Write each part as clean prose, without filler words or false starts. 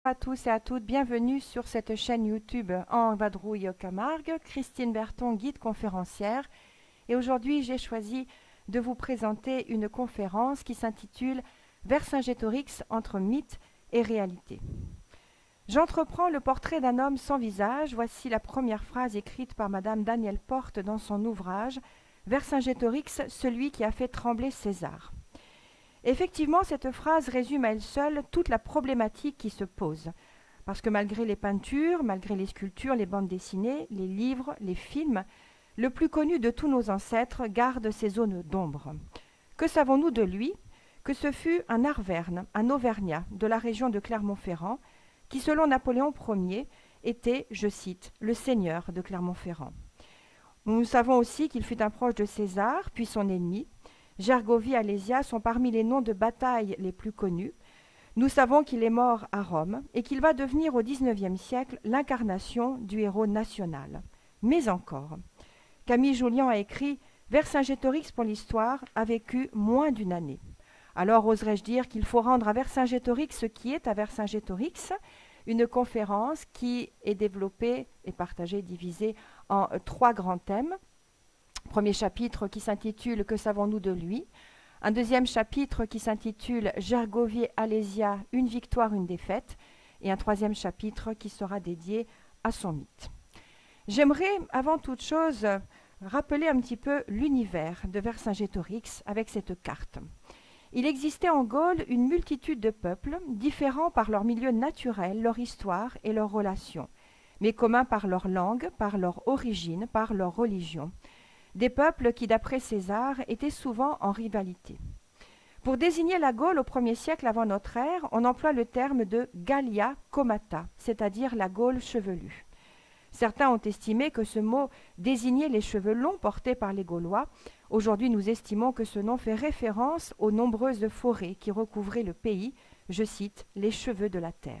À tous et à toutes, bienvenue sur cette chaîne YouTube En Vadrouille Camargue, Christine Berton, guide conférencière. Et aujourd'hui, j'ai choisi de vous présenter une conférence qui s'intitule Vercingétorix entre mythe et réalité. J'entreprends le portrait d'un homme sans visage. Voici la première phrase écrite par Madame Danielle Porte dans son ouvrage Vercingétorix, celui qui a fait trembler César. Effectivement, cette phrase résume à elle seule toute la problématique qui se pose. Parce que malgré les peintures, malgré les sculptures, les bandes dessinées, les livres, les films, le plus connu de tous nos ancêtres garde ces zones d'ombre. Que savons-nous de lui? Que ce fut un Arverne, un Auvergnat de la région de Clermont-Ferrand, qui selon Napoléon Ier était, je cite, le seigneur de Clermont-Ferrand. Nous savons aussi qu'il fut un proche de César, puis son ennemi. Gergovie et Alésia sont parmi les noms de bataille les plus connus. Nous savons qu'il est mort à Rome et qu'il va devenir au XIXe siècle l'incarnation du héros national. Mais encore, Camille Jullian a écrit « Vercingétorix pour l'histoire a vécu moins d'une année ». Alors oserais-je dire qu'il faut rendre à Vercingétorix ce qui est à Vercingétorix, une conférence qui est développée et partagée, divisée en 3 grands thèmes. Premier chapitre qui s'intitule « Que savons-nous de lui ?» Un deuxième chapitre qui s'intitule « Gergovie Alésia, une victoire, une défaite » et un troisième chapitre qui sera dédié à son mythe. J'aimerais avant toute chose rappeler un petit peu l'univers de Vercingétorix avec cette carte. Il existait en Gaule une multitude de peuples, différents par leur milieu naturel, leur histoire et leurs relations, mais communs par leur langue, par leur origine, par leur religion. Des peuples qui, d'après César, étaient souvent en rivalité. Pour désigner la Gaule au 1er siècle avant notre ère, on emploie le terme de Gallia comata, c'est-à-dire la Gaule chevelue. Certains ont estimé que ce mot désignait les cheveux longs portés par les Gaulois. Aujourd'hui, nous estimons que ce nom fait référence aux nombreuses forêts qui recouvraient le pays, je cite, « les cheveux de la terre ».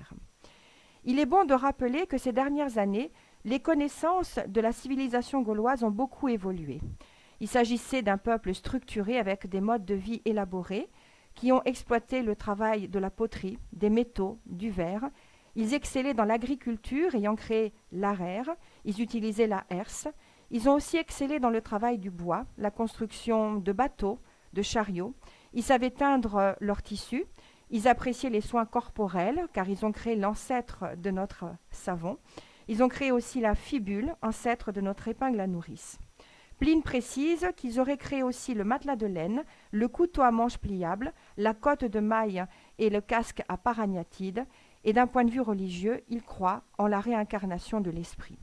Il est bon de rappeler que ces dernières années, les connaissances de la civilisation gauloise ont beaucoup évolué. Il s'agissait d'un peuple structuré avec des modes de vie élaborés qui ont exploité le travail de la poterie, des métaux, du verre. Ils excellaient dans l'agriculture ayant créé l'araire, ils utilisaient la herse. Ils ont aussi excellé dans le travail du bois, la construction de bateaux, de chariots. Ils savaient teindre leurs tissus. Ils appréciaient les soins corporels car ils ont créé l'ancêtre de notre savon. Ils ont créé aussi la fibule, ancêtre de notre épingle à nourrice. Pline précise qu'ils auraient créé aussi le matelas de laine, le couteau à manche pliable, la cotte de maille et le casque à paragnatide, et d'un point de vue religieux, ils croient en la réincarnation de l'esprit.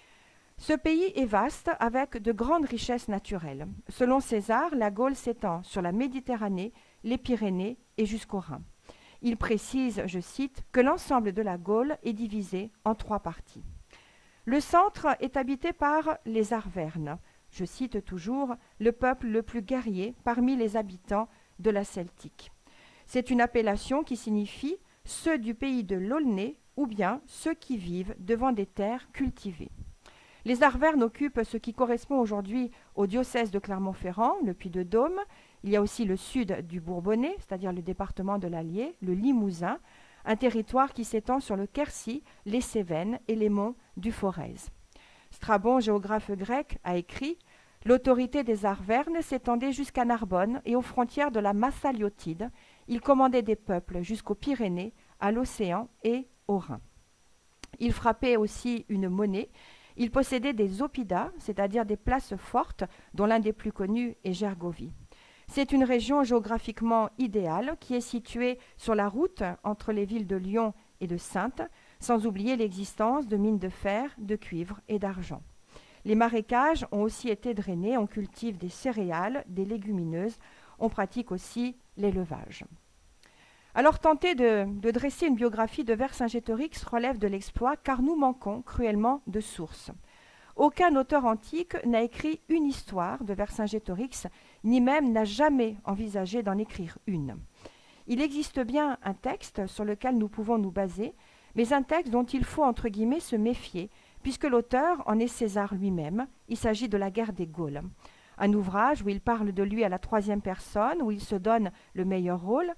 Ce pays est vaste avec de grandes richesses naturelles. Selon César, la Gaule s'étend sur la Méditerranée, les Pyrénées et jusqu'au Rhin. Il précise, je cite, que l'ensemble de la Gaule est divisé en 3 parties. Le centre est habité par les Arvernes, je cite toujours, le peuple le plus guerrier parmi les habitants de la Celtique. C'est une appellation qui signifie ceux du pays de l'Aulnay ou bien ceux qui vivent devant des terres cultivées. Les Arvernes occupent ce qui correspond aujourd'hui au diocèse de Clermont-Ferrand, le Puy-de-Dôme. Il y a aussi le sud du Bourbonnais, c'est-à-dire le département de l'Allier, le Limousin, un territoire qui s'étend sur le Quercy, les Cévennes et les monts du Forez. Strabon, géographe grec, a écrit « L'autorité des Arvernes s'étendait jusqu'à Narbonne et aux frontières de la Massaliotide. Ils commandaient des peuples jusqu'aux Pyrénées, à l'océan et au Rhin. Ils frappaient aussi une monnaie. Ils possédaient des oppidas, c'est-à-dire des places fortes, dont l'un des plus connus est Gergovie. C'est une région géographiquement idéale qui est située sur la route entre les villes de Lyon et de Saintes, sans oublier l'existence de mines de fer, de cuivre et d'argent. Les marécages ont aussi été drainés, on cultive des céréales, des légumineuses, on pratique aussi l'élevage. Alors tenter de dresser une biographie de Vercingétorix relève de l'exploit car nous manquons cruellement de sources. Aucun auteur antique n'a écrit une histoire de Vercingétorix, ni même n'a jamais envisagé d'en écrire une. Il existe bien un texte sur lequel nous pouvons nous baser, mais un texte dont il faut entre guillemets se méfier, puisque l'auteur en est César lui-même. Il s'agit de la guerre des Gaules. Un ouvrage où il parle de lui à la 3e personne, où il se donne le meilleur rôle,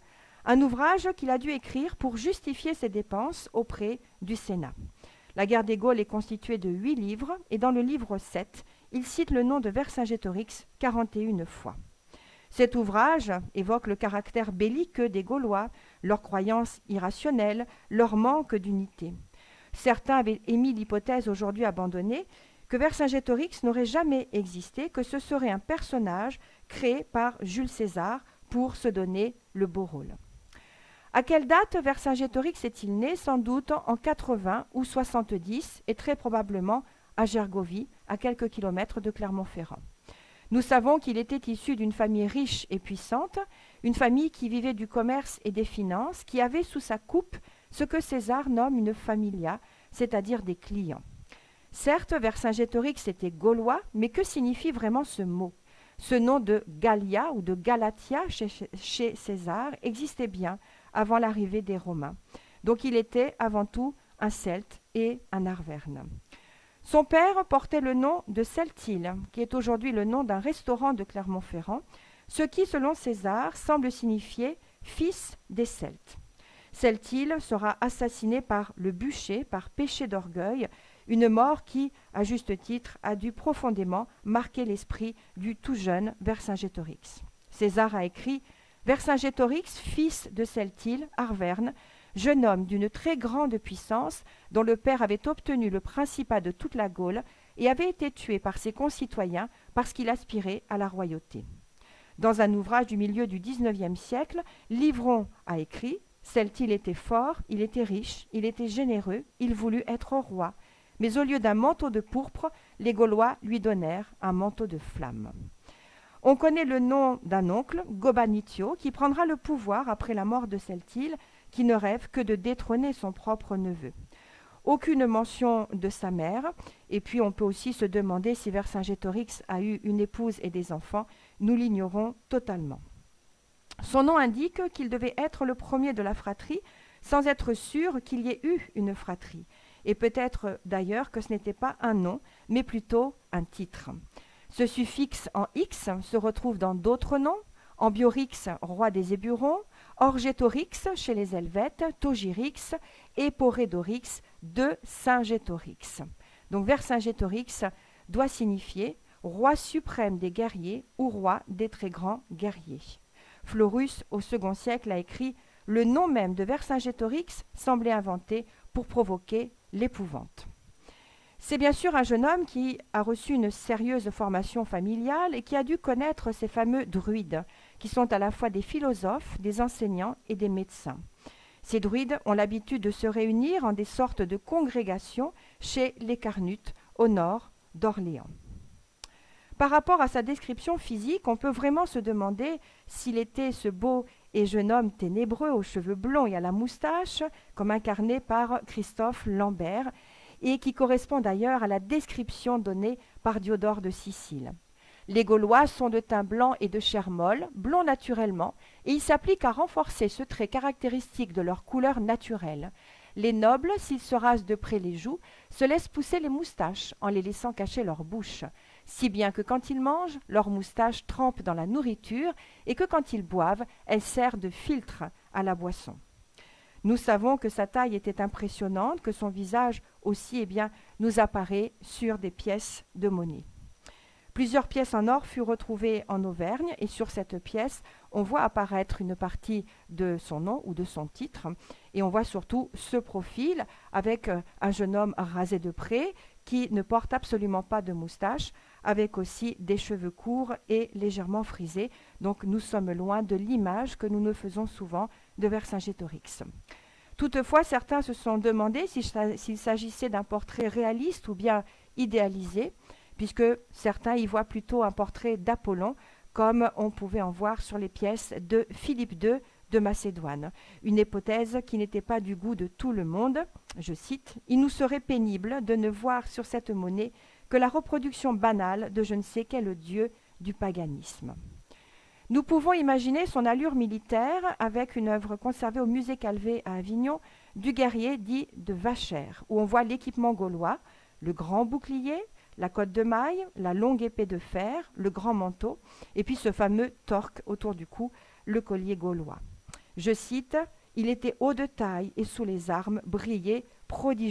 un ouvrage qu'il a dû écrire pour justifier ses dépenses auprès du Sénat. La guerre des Gaules est constituée de 8 livres, et dans le livre 7, il cite le nom de Vercingétorix 41 fois. Cet ouvrage évoque le caractère belliqueux des Gaulois, leurs croyances irrationnelles, leur manque d'unité. Certains avaient émis l'hypothèse aujourd'hui abandonnée que Vercingétorix n'aurait jamais existé, que ce serait un personnage créé par Jules César pour se donner le beau rôle. À quelle date Vercingétorix est-il né? Sans doute en 80 ou 70, et très probablement à Gergovie, à quelques kilomètres de Clermont-Ferrand. Nous savons qu'il était issu d'une famille riche et puissante, une famille qui vivait du commerce et des finances, qui avait sous sa coupe ce que César nomme une familia, c'est-à-dire des clients. Certes, Vercingétorix était gaulois, mais que signifie vraiment ce mot? Ce nom de Gallia ou de Galatia chez César existait bien avant l'arrivée des Romains. Donc il était avant tout un Celte et un Arverne. Son père portait le nom de Celtile, qui est aujourd'hui le nom d'un restaurant de Clermont-Ferrand, ce qui, selon César, semble signifier « fils des Celtes ». Celtile sera assassiné par le bûcher, par péché d'orgueil, une mort qui, à juste titre, a dû profondément marquer l'esprit du tout jeune Vercingétorix. César a écrit « Vercingétorix, fils de Celtile, Arverne, jeune homme d'une très grande puissance, dont le père avait obtenu le principat de toute la Gaule et avait été tué par ses concitoyens parce qu'il aspirait à la royauté. » Dans un ouvrage du milieu du XIXe siècle, Livron a écrit « Celtile était fort, il était riche, il était généreux, il voulut être roi. Mais au lieu d'un manteau de pourpre, les Gaulois lui donnèrent un manteau de flamme. » On connaît le nom d'un oncle, Gobanitio, qui prendra le pouvoir après la mort de Celtile, qui ne rêve que de détrôner son propre neveu. Aucune mention de sa mère, et puis on peut aussi se demander si Vercingétorix a eu une épouse et des enfants, nous l'ignorons totalement. Son nom indique qu'il devait être le premier de la fratrie, sans être sûr qu'il y ait eu une fratrie, et peut-être d'ailleurs que ce n'était pas un nom, mais plutôt un titre. Ce suffixe en X se retrouve dans d'autres noms, Ambiorix, roi des Éburons, Orgetorix chez les Helvètes, Togirix et Porédorix de Saint-Gétorix. Donc Vercingétorix doit signifier roi suprême des guerriers ou roi des très grands guerriers. Florus, au second siècle, a écrit « Le nom même de Vercingétorix semblait inventé pour provoquer l'épouvante ». C'est bien sûr un jeune homme qui a reçu une sérieuse formation familiale et qui a dû connaître ces fameux druides, qui sont à la fois des philosophes, des enseignants et des médecins. Ces druides ont l'habitude de se réunir en des sortes de congrégations chez les Carnutes, au nord d'Orléans. Par rapport à sa description physique, on peut vraiment se demander s'il était ce beau et jeune homme ténébreux aux cheveux blonds et à la moustache, comme incarné par Christophe Lambert, et qui correspond d'ailleurs à la description donnée par Diodore de Sicile. Les Gaulois sont de teint blanc et de chair molle, blond naturellement, et il s'applique à renforcer ce trait caractéristique de leur couleur naturelle. Les nobles, s'ils se rasent de près les joues, se laissent pousser les moustaches en les laissant cacher leur bouche, si bien que quand ils mangent, leurs moustaches trempent dans la nourriture et que quand ils boivent, elles servent de filtre à la boisson. Nous savons que sa taille était impressionnante, que son visage aussi nous apparaît sur des pièces de monnaie. Plusieurs pièces en or furent retrouvées en Auvergne et sur cette pièce, on voit apparaître une partie de son nom ou de son titre et on voit surtout ce profil avec un jeune homme rasé de près qui ne porte absolument pas de moustache, avec aussi des cheveux courts et légèrement frisés. Donc nous sommes loin de l'image que nous nous faisons souvent de Vercingétorix. Toutefois, certains se sont demandé s'il s'agissait d'un portrait réaliste ou bien idéalisé, puisque certains y voient plutôt un portrait d'Apollon, comme on pouvait en voir sur les pièces de Philippe II de Macédoine. Une hypothèse qui n'était pas du goût de tout le monde. Je cite, « Il nous serait pénible de ne voir sur cette monnaie que la reproduction banale de je ne sais quel dieu du paganisme. » Nous pouvons imaginer son allure militaire avec une œuvre conservée au musée Calvé à Avignon du guerrier dit de Vachère, où on voit l'équipement gaulois, le grand bouclier, la cotte de maille, la longue épée de fer, le grand manteau, et puis ce fameux torque autour du cou, le collier gaulois. Je cite, « Il était haut de taille et sous les armes brillait prodigieusement ».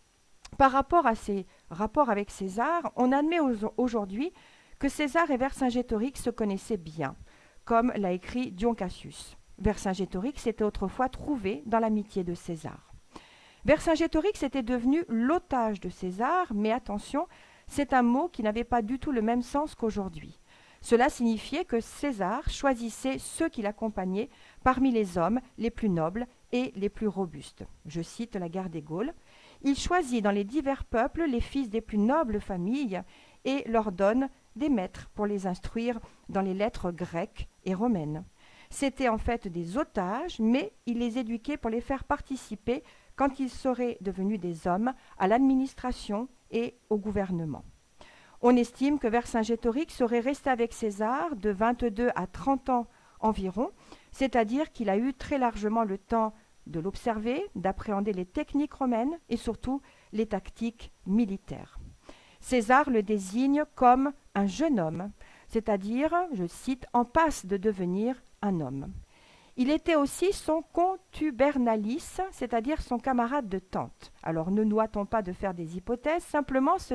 Par rapport à ses rapports avec César, on admet aujourd'hui que César et Vercingétorix se connaissaient bien, comme l'a écrit Dion Cassius. Vercingétorix s'était autrefois trouvé dans l'amitié de César. Vercingétorix était devenu l'otage de César, mais attention, c'est un mot qui n'avait pas du tout le même sens qu'aujourd'hui. Cela signifiait que César choisissait ceux qui l'accompagnaient parmi les hommes les plus nobles et les plus robustes. Je cite la guerre des Gaules. Il choisit dans les divers peuples les fils des plus nobles familles et leur donne des maîtres pour les instruire dans les lettres grecques et romaines. C'étaient en fait des otages, mais il les éduquait pour les faire participer, quand ils seraient devenus des hommes, à l'administration et au gouvernement. On estime que Vercingétorix serait resté avec César de 22 à 30 ans environ, c'est-à-dire qu'il a eu très largement le temps de l'observer, d'appréhender les techniques romaines et surtout les tactiques militaires. César le désigne comme un jeune homme, c'est-à-dire, je cite, « en passe de devenir un homme ». Il était aussi son contubernalis, c'est-à-dire son camarade de tente. Alors ne doit-on pas de faire des hypothèses, simplement ce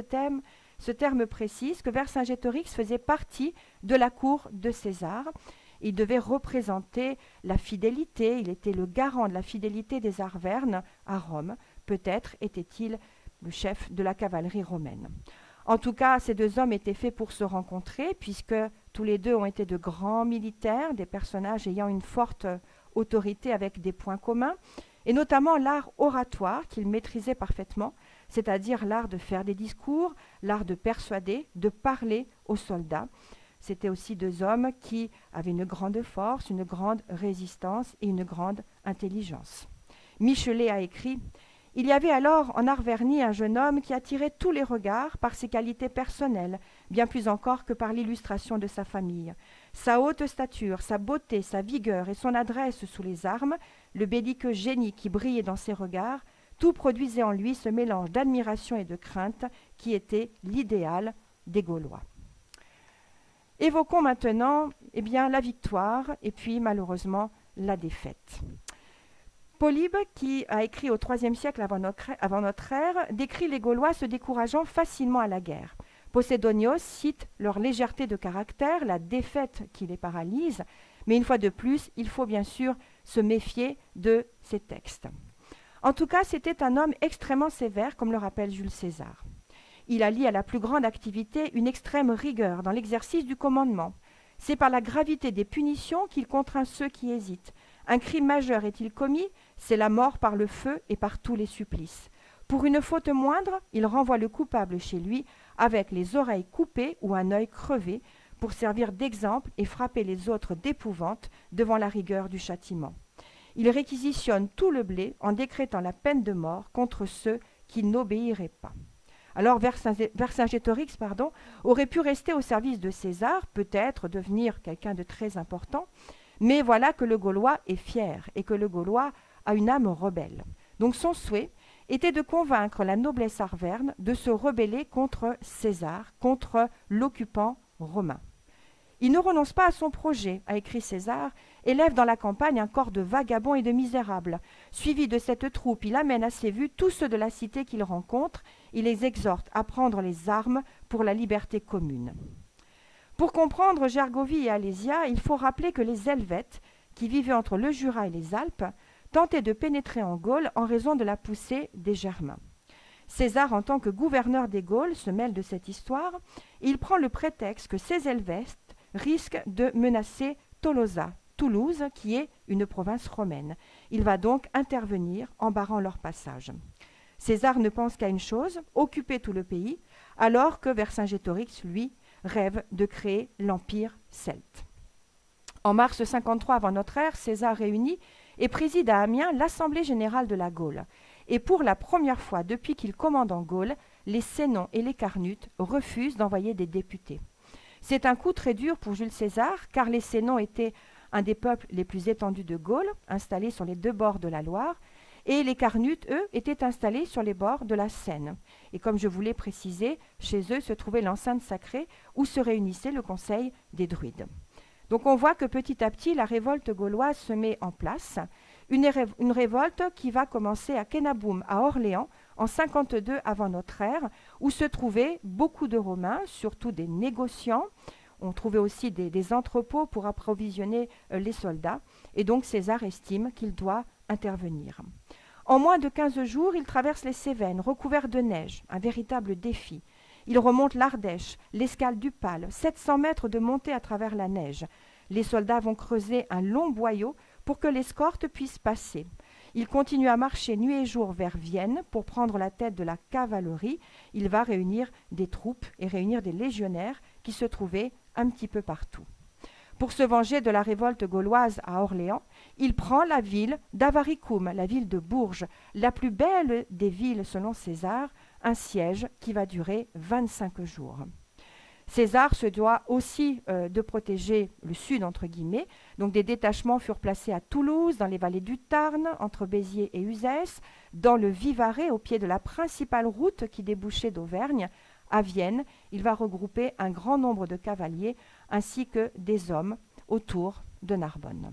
terme précise que Vercingétorix faisait partie de la cour de César. Il devait représenter la fidélité, il était le garant de la fidélité des Arvernes à Rome. Peut-être était-il le chef de la cavalerie romaine. En tout cas, ces deux hommes étaient faits pour se rencontrer, puisque tous les deux ont été de grands militaires, des personnages ayant une forte autorité avec des points communs, et notamment l'art oratoire qu'ils maîtrisaient parfaitement, c'est-à-dire l'art de faire des discours, l'art de persuader, de parler aux soldats. C'étaient aussi deux hommes qui avaient une grande force, une grande résistance et une grande intelligence. Michelet a écrit « Il y avait alors en Arvernie un jeune homme qui attirait tous les regards par ses qualités personnelles, bien plus encore que par l'illustration de sa famille. Sa haute stature, sa beauté, sa vigueur et son adresse sous les armes, le belliqueux génie qui brillait dans ses regards, tout produisait en lui ce mélange d'admiration et de crainte qui était l'idéal des Gaulois. » Évoquons maintenant la victoire et puis malheureusement la défaite. Polybe, qui a écrit au IIIe siècle avant notre ère, décrit les Gaulois se décourageant facilement à la guerre. Posidonios cite leur légèreté de caractère, la défaite qui les paralyse, mais une fois de plus, il faut bien sûr se méfier de ces textes. En tout cas, c'était un homme extrêmement sévère, comme le rappelle Jules César. Il allie à la plus grande activité une extrême rigueur dans l'exercice du commandement. C'est par la gravité des punitions qu'il contraint ceux qui hésitent. Un crime majeur est-il commis, c'est la mort par le feu et par tous les supplices. Pour une faute moindre, il renvoie le coupable chez lui avec les oreilles coupées ou un œil crevé pour servir d'exemple et frapper les autres d'épouvante devant la rigueur du châtiment. Il réquisitionne tout le blé en décrétant la peine de mort contre ceux qui n'obéiraient pas. Alors Vercingétorix aurait pu rester au service de César, peut-être devenir quelqu'un de très important, mais voilà que le Gaulois est fier et que le Gaulois a une âme rebelle. Donc son souhait était de convaincre la noblesse arverne de se rebeller contre César, contre l'occupant romain. Il ne renonce pas à son projet, a écrit César, élève dans la campagne un corps de vagabonds et de misérables. Suivi de cette troupe, il amène à ses vues tous ceux de la cité qu'il rencontre, il les exhorte à prendre les armes pour la liberté commune. Pour comprendre Gergovie et Alésia, il faut rappeler que les Helvètes, qui vivaient entre le Jura et les Alpes, tentaient de pénétrer en Gaule en raison de la poussée des Germains. César, en tant que gouverneur des Gaules, se mêle de cette histoire et il prend le prétexte que ces Helvètes risquent de menacer Tolosa, Toulouse, qui est une province romaine. Il va donc intervenir en barrant leur passage. César ne pense qu'à une chose, occuper tout le pays, alors que Vercingétorix, lui, rêve de créer l'empire celte. En mars 53 avant notre ère, César réunit et préside à Amiens l'Assemblée générale de la Gaule. Et pour la première fois depuis qu'il commande en Gaule, les Sénons et les Carnutes refusent d'envoyer des députés. C'est un coup très dur pour Jules César, car les Sénons étaient un des peuples les plus étendus de Gaule, installés sur les deux bords de la Loire, et les Carnutes, eux, étaient installés sur les bords de la Seine. Et comme je vous l'ai précisé, chez eux se trouvait l'enceinte sacrée où se réunissait le conseil des druides. Donc on voit que petit à petit, la révolte gauloise se met en place. Une révolte qui va commencer à Kénaboum, à Orléans, en 52 avant notre ère, où se trouvaient beaucoup de Romains, surtout des négociants. On trouvait aussi des entrepôts pour approvisionner les soldats. Et donc César estime qu'il doit intervenir. En moins de 15 jours, il traverse les Cévennes, recouverts de neige, un véritable défi. Il remonte l'Ardèche, l'escale du Pal, 700 mètres de montée à travers la neige. Les soldats vont creuser un long boyau pour que l'escorte puisse passer. Il continue à marcher nuit et jour vers Vienne pour prendre la tête de la cavalerie. Il va réunir des troupes et réunir des légionnaires qui se trouvaient un petit peu partout. Pour se venger de la révolte gauloise à Orléans, il prend la ville d'Avaricum, la ville de Bourges, la plus belle des villes selon César, un siège qui va durer 25 jours. César se doit aussi de protéger le sud, entre guillemets. Donc des détachements furent placés à Toulouse, dans les vallées du Tarn, entre Béziers et Uzès, dans le Vivarais, au pied de la principale route qui débouchait d'Auvergne. À Vienne, il va regrouper un grand nombre de cavaliers ainsi que des hommes autour de Narbonne.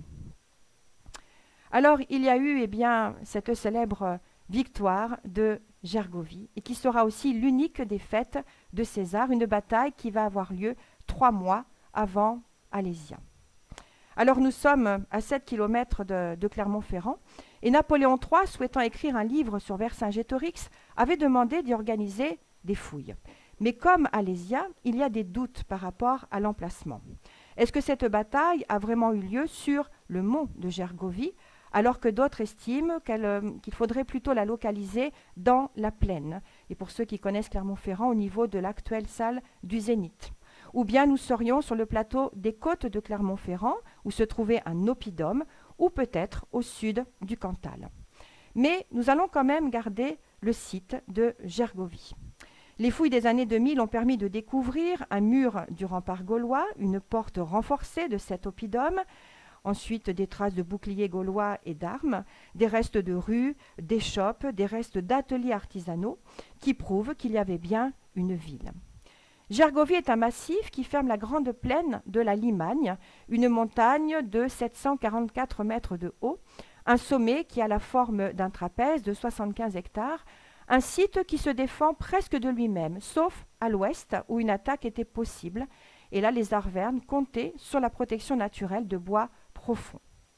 Alors, il y a eu cette célèbre victoire de Gergovie, et qui sera aussi l'unique défaite de César, une bataille qui va avoir lieu 3 mois avant Alésia. Alors nous sommes à 7 km de Clermont-Ferrand, et Napoléon III, souhaitant écrire un livre sur Vercingétorix, avait demandé d'y organiser des fouilles. Mais comme Alésia, il y a des doutes par rapport à l'emplacement. Est-ce que cette bataille a vraiment eu lieu sur le mont de Gergovie, alors que d'autres estiment qu'il faudrait plutôt la localiser dans la plaine, et pour ceux qui connaissent Clermont-Ferrand, au niveau de l'actuelle salle du Zénith. Ou bien nous serions sur le plateau des côtes de Clermont-Ferrand, où se trouvait un oppidum, ou peut-être au sud du Cantal. Mais nous allons quand même garder le site de Gergovie. Les fouilles des années 2000 ont permis de découvrir un mur du rempart gaulois, une porte renforcée de cet oppidum, ensuite des traces de boucliers gaulois et d'armes, des restes de rues, d'échoppes, des restes d'ateliers artisanaux qui prouvent qu'il y avait bien une ville. Gergovie est un massif qui ferme la grande plaine de la Limagne, une montagne de 744 mètres de haut, un sommet qui a la forme d'un trapèze de 75 hectares, un site qui se défend presque de lui-même, sauf à l'ouest où une attaque était possible. Et là, les Arvernes comptaient sur la protection naturelle de bois profonds.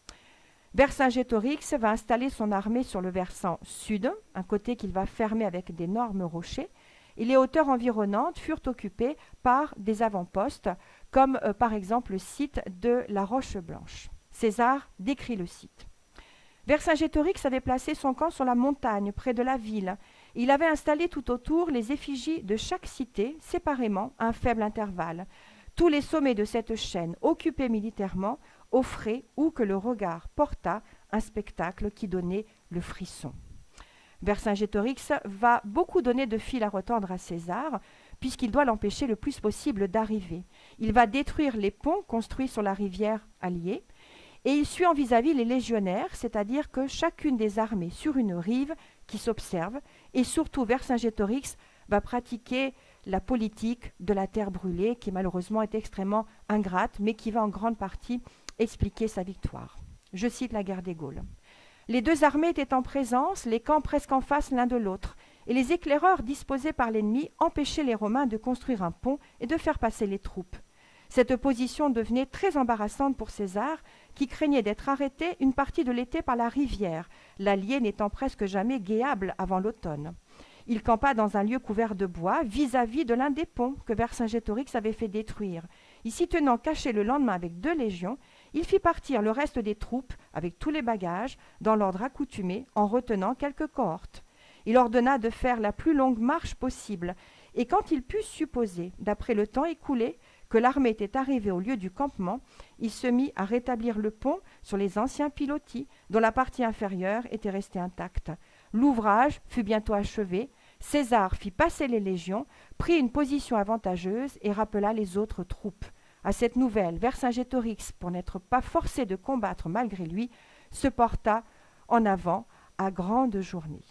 Vercingétorix va installer son armée sur le versant sud, un côté qu'il va fermer avec d'énormes rochers, et les hauteurs environnantes furent occupées par des avant-postes, comme par exemple le site de la Roche-Blanche. César décrit le site. Vercingétorix avait placé son camp sur la montagne, près de la ville. Il avait installé tout autour les effigies de chaque cité, séparément, à un faible intervalle. Tous les sommets de cette chaîne, occupés militairement, offraient, où que le regard portât, un spectacle qui donnait le frisson. Vercingétorix va beaucoup donner de fil à retordre à César, puisqu'il doit l'empêcher le plus possible d'arriver. Il va détruire les ponts construits sur la rivière Allier, et il suit en vis-à-vis les légionnaires, c'est-à-dire que chacune des armées sur une rive qui s'observe, et surtout Vercingétorix va pratiquer la politique de la terre brûlée, qui malheureusement est extrêmement ingrate, mais qui va en grande partie expliquer sa victoire. Je cite la guerre des Gaules. Les deux armées étaient en présence, les camps presque en face l'un de l'autre, et les éclaireurs disposés par l'ennemi empêchaient les Romains de construire un pont et de faire passer les troupes. Cette position devenait très embarrassante pour César, qui craignait d'être arrêté une partie de l'été par la rivière, l'Allier n'étant presque jamais guéable avant l'automne. Il campa dans un lieu couvert de bois, vis-à-vis de l'un des ponts que Vercingétorix avait fait détruire. Y s'y tenant caché le lendemain avec 2 légions, il fit partir le reste des troupes, avec tous les bagages, dans l'ordre accoutumé, en retenant quelques cohortes. Il ordonna de faire la plus longue marche possible, et quand il put supposer, d'après le temps écoulé, que l'armée était arrivée au lieu du campement, il se mit à rétablir le pont sur les anciens pilotis, dont la partie inférieure était restée intacte. L'ouvrage fut bientôt achevé. César fit passer les légions, prit une position avantageuse et rappela les autres troupes. À cette nouvelle, Vercingétorix, pour n'être pas forcé de combattre malgré lui, se porta en avant à grande journée.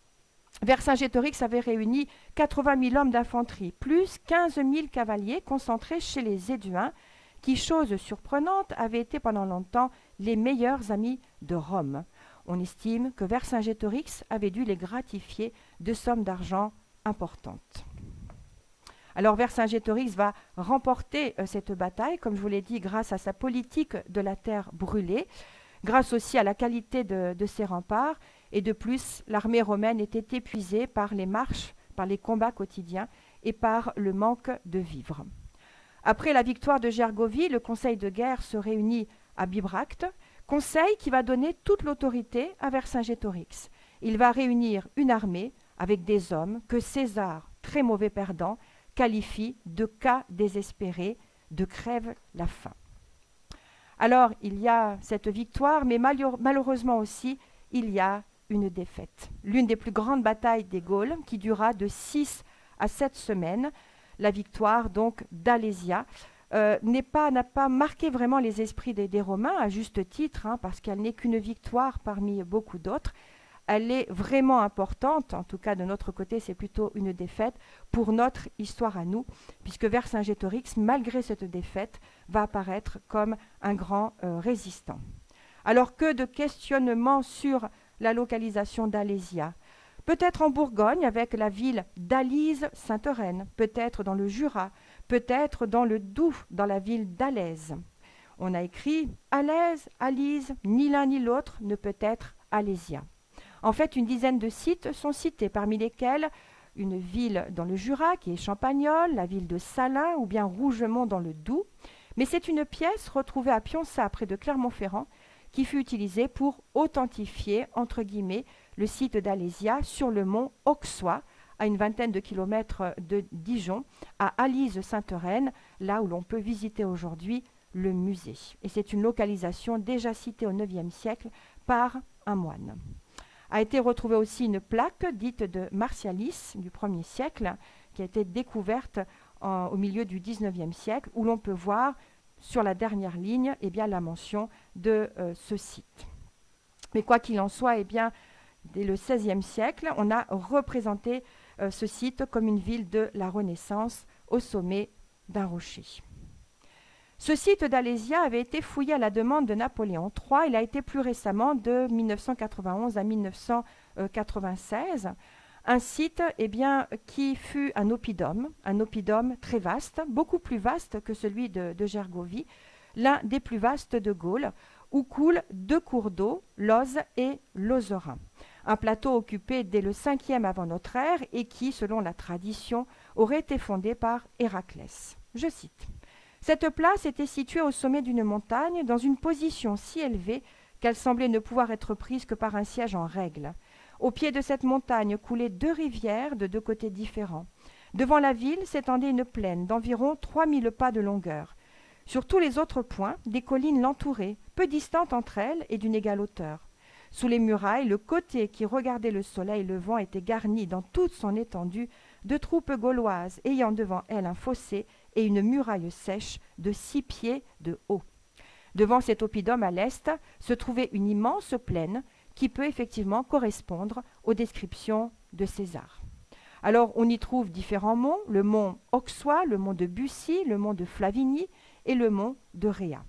Vercingétorix avait réuni 80 000 hommes d'infanterie, plus 15 000 cavaliers concentrés chez les Éduins, qui, chose surprenante, avaient été pendant longtemps les meilleurs amis de Rome. On estime que Vercingétorix avait dû les gratifier de sommes d'argent importantes. Alors Vercingétorix va remporter cette bataille, comme je vous l'ai dit, grâce à sa politique de la terre brûlée, grâce aussi à la qualité de ses remparts, et de plus, l'armée romaine était épuisée par les marches, par les combats quotidiens et par le manque de vivres. Après la victoire de Gergovie, le conseil de guerre se réunit à Bibracte, conseil qui va donner toute l'autorité à Vercingétorix. Il va réunir une armée avec des hommes que César, très mauvais perdant, qualifie de cas désespérés, de crève la faim. Alors, il y a cette victoire, mais malheureusement aussi, il y a une défaite. L'une des plus grandes batailles des Gaules, qui dura de 6 à 7 semaines, la victoire donc d'Alésia, n'a pas marqué vraiment les esprits des Romains, à juste titre, parce qu'elle n'est qu'une victoire parmi beaucoup d'autres. Elle est vraiment importante, en tout cas de notre côté, c'est plutôt une défaite pour notre histoire à nous, puisque Vercingétorix, malgré cette défaite, va apparaître comme un grand résistant. Alors que de questionnements sur la localisation d'Alésia. Peut-être en Bourgogne avec la ville d'Alyse-Sainte-Reine, peut-être dans le Jura, peut-être dans le Doubs, dans la ville d'Alès. On a écrit Alès, Alyse, ni l'un ni l'autre ne peut être Alésia. En fait, une dizaine de sites sont cités, parmi lesquels une ville dans le Jura qui est Champagnole, la ville de Salins ou bien Rougemont dans le Doubs. Mais c'est une pièce retrouvée à Pionçat près de Clermont-Ferrand qui fut utilisée pour authentifier, entre guillemets, le site d'Alésia sur le mont Auxois, à une vingtaine de kilomètres de Dijon, à Alyse-Sainte-Reine, là où l'on peut visiter aujourd'hui le musée. Et c'est une localisation déjà citée au IXe siècle par un moine. A été retrouvée aussi une plaque dite de Martialis du 1er siècle, qui a été découverte au milieu du XIXe siècle, où l'on peut voir sur la dernière ligne la mention de ce site. Mais quoi qu'il en soit, dès le XVIe siècle, on a représenté ce site comme une ville de la Renaissance au sommet d'un rocher. Ce site d'Alésia avait été fouillé à la demande de Napoléon III. Il a été plus récemment, de 1991 à 1996, un site qui fut un oppidum très vaste, beaucoup plus vaste que celui de Gergovie, l'un des plus vastes de Gaule, où coulent 2 cours d'eau, l'Oze et l'Ozerin. Un plateau occupé dès le 5e avant notre ère et qui, selon la tradition, aurait été fondé par Héraclès. Je cite. « Cette place était située au sommet d'une montagne, dans une position si élevée qu'elle semblait ne pouvoir être prise que par un siège en règle. Au pied de cette montagne coulaient 2 rivières de 2 côtés différents. Devant la ville s'étendait une plaine d'environ 3000 pas de longueur. Sur tous les autres points, des collines l'entouraient, peu distantes entre elles et d'une égale hauteur. Sous les murailles, le côté qui regardait le soleil levant était garni dans toute son étendue de troupes gauloises ayant devant elles un fossé et une muraille sèche de 6 pieds de haut. Devant cet oppidum à l'est se trouvait une immense plaine qui peut effectivement correspondre aux descriptions de César. Alors on y trouve différents monts, le mont Auxois, le mont de Bussy, le mont de Flavigny et le mont de Réa.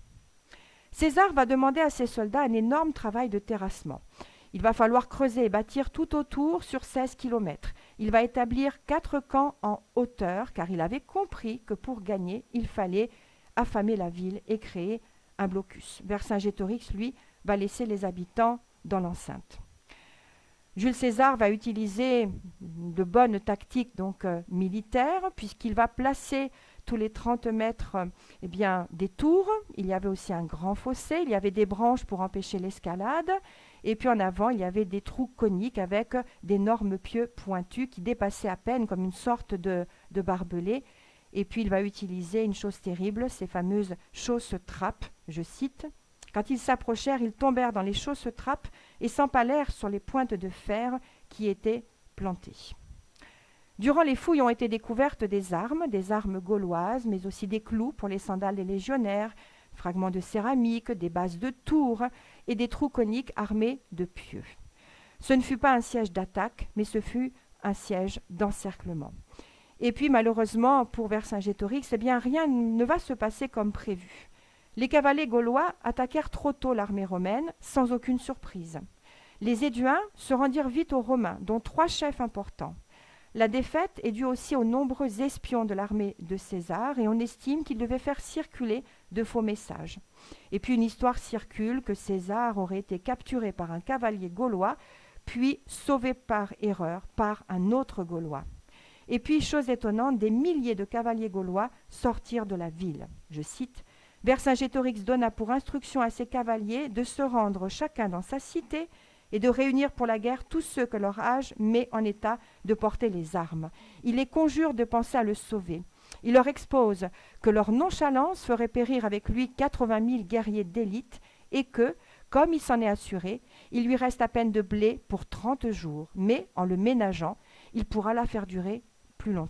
César va demander à ses soldats un énorme travail de terrassement. Il va falloir creuser et bâtir tout autour sur 16 km. Il va établir 4 camps en hauteur, car il avait compris que pour gagner, il fallait affamer la ville et créer un blocus. Vercingétorix, lui, va laisser les habitants dans l'enceinte. Jules César va utiliser de bonnes tactiques militaires, puisqu'il va placer tous les 30 mètres des tours. Il y avait aussi un grand fossé, il y avait des branches pour empêcher l'escalade, et puis en avant, il y avait des trous coniques avec d'énormes pieux pointus qui dépassaient à peine comme une sorte de barbelé. Et puis il va utiliser une chose terrible, ces fameuses chausses-trappes, je cite. Quand ils s'approchèrent, ils tombèrent dans les chausses-trappes et s'empalèrent sur les pointes de fer qui étaient plantées. Durant les fouilles ont été découvertes des armes gauloises, mais aussi des clous pour les sandales des légionnaires, fragments de céramique, des bases de tours et des trous coniques armés de pieux. Ce ne fut pas un siège d'attaque, mais ce fut un siège d'encerclement. Et puis malheureusement pour Vercingétorix, eh bien rien ne va se passer comme prévu. Les cavaliers gaulois attaquèrent trop tôt l'armée romaine, sans aucune surprise. Les Éduins se rendirent vite aux Romains, dont 3 chefs importants. La défaite est due aussi aux nombreux espions de l'armée de César, et on estime qu'il devait faire circuler de faux messages. Et puis une histoire circule que César aurait été capturé par un cavalier gaulois, puis sauvé par erreur par un autre Gaulois. Et puis, chose étonnante, des milliers de cavaliers gaulois sortirent de la ville. Je cite, « Vercingétorix donna pour instruction à ses cavaliers de se rendre chacun dans sa cité et de réunir pour la guerre tous ceux que leur âge met en état de porter les armes. Il les conjure de penser à le sauver. Il leur expose que leur nonchalance ferait périr avec lui 80 000 guerriers d'élite et que, comme il s'en est assuré, il lui reste à peine de blé pour 30 jours, mais en le ménageant, il pourra la faire durer plus longtemps. »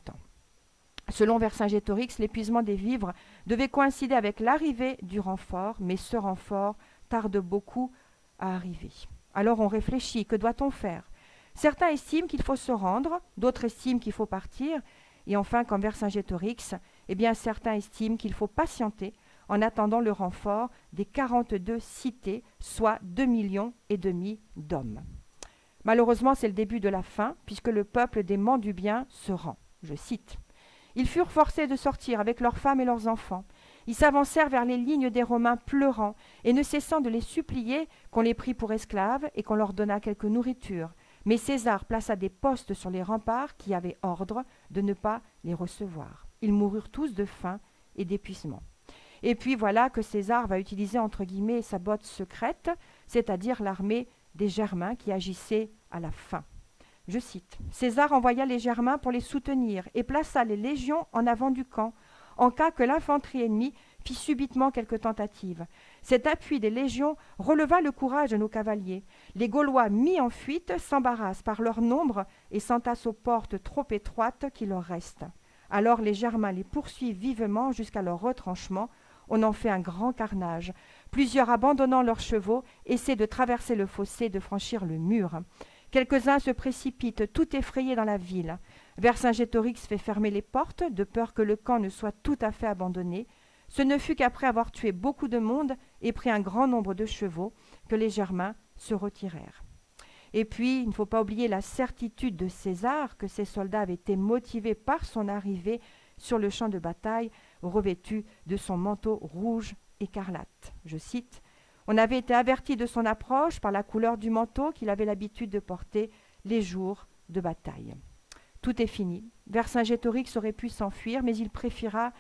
Selon Vercingétorix, l'épuisement des vivres devait coïncider avec l'arrivée du renfort, mais ce renfort tarde beaucoup à arriver. Alors on réfléchit, que doit-on faire? Certains estiment qu'il faut se rendre, d'autres estiment qu'il faut partir, et enfin, comme Vercingétorix, eh bien certains estiment qu'il faut patienter en attendant le renfort des 42 cités, soit 2,5 millions d'hommes. Malheureusement, c'est le début de la fin, puisque le peuple des Mandubiens se rend. Je cite. « Ils furent forcés de sortir avec leurs femmes et leurs enfants. Ils s'avancèrent vers les lignes des Romains pleurant, et ne cessant de les supplier qu'on les prit pour esclaves et qu'on leur donnât quelque nourriture. Mais César plaça des postes sur les remparts qui avaient ordre de ne pas les recevoir. Ils moururent tous de faim et d'épuisement. » Et puis voilà que César va utiliser entre guillemets sa botte secrète, c'est-à-dire l'armée des Germains qui agissait à la fin. Je cite, « César envoya les Germains pour les soutenir et plaça les légions en avant du camp, en cas que l'infanterie ennemie fit subitement quelque tentative. Cet appui des légions releva le courage de nos cavaliers. Les Gaulois mis en fuite s'embarrassent par leur nombre et s'entassent aux portes trop étroites qui leur restent. Alors les Germains les poursuivent vivement jusqu'à leur retranchement. On en fait un grand carnage. Plusieurs, abandonnant leurs chevaux, essaient de traverser le fossé, de franchir le mur. Quelques-uns se précipitent, tout effrayés dans la ville. Vercingétorix fait fermer les portes, de peur que le camp ne soit tout à fait abandonné. Ce ne fut qu'après avoir tué beaucoup de monde et pris un grand nombre de chevaux que les Germains se retirèrent. Et puis, il ne faut pas oublier la certitude de César que ses soldats avaient été motivés par son arrivée sur le champ de bataille, revêtu de son manteau rouge écarlate. Je cite, « On avait été averti de son approche par la couleur du manteau qu'il avait l'habitude de porter les jours de bataille. » Tout est fini. Vercingétorix aurait pu s'enfuir, mais il préféra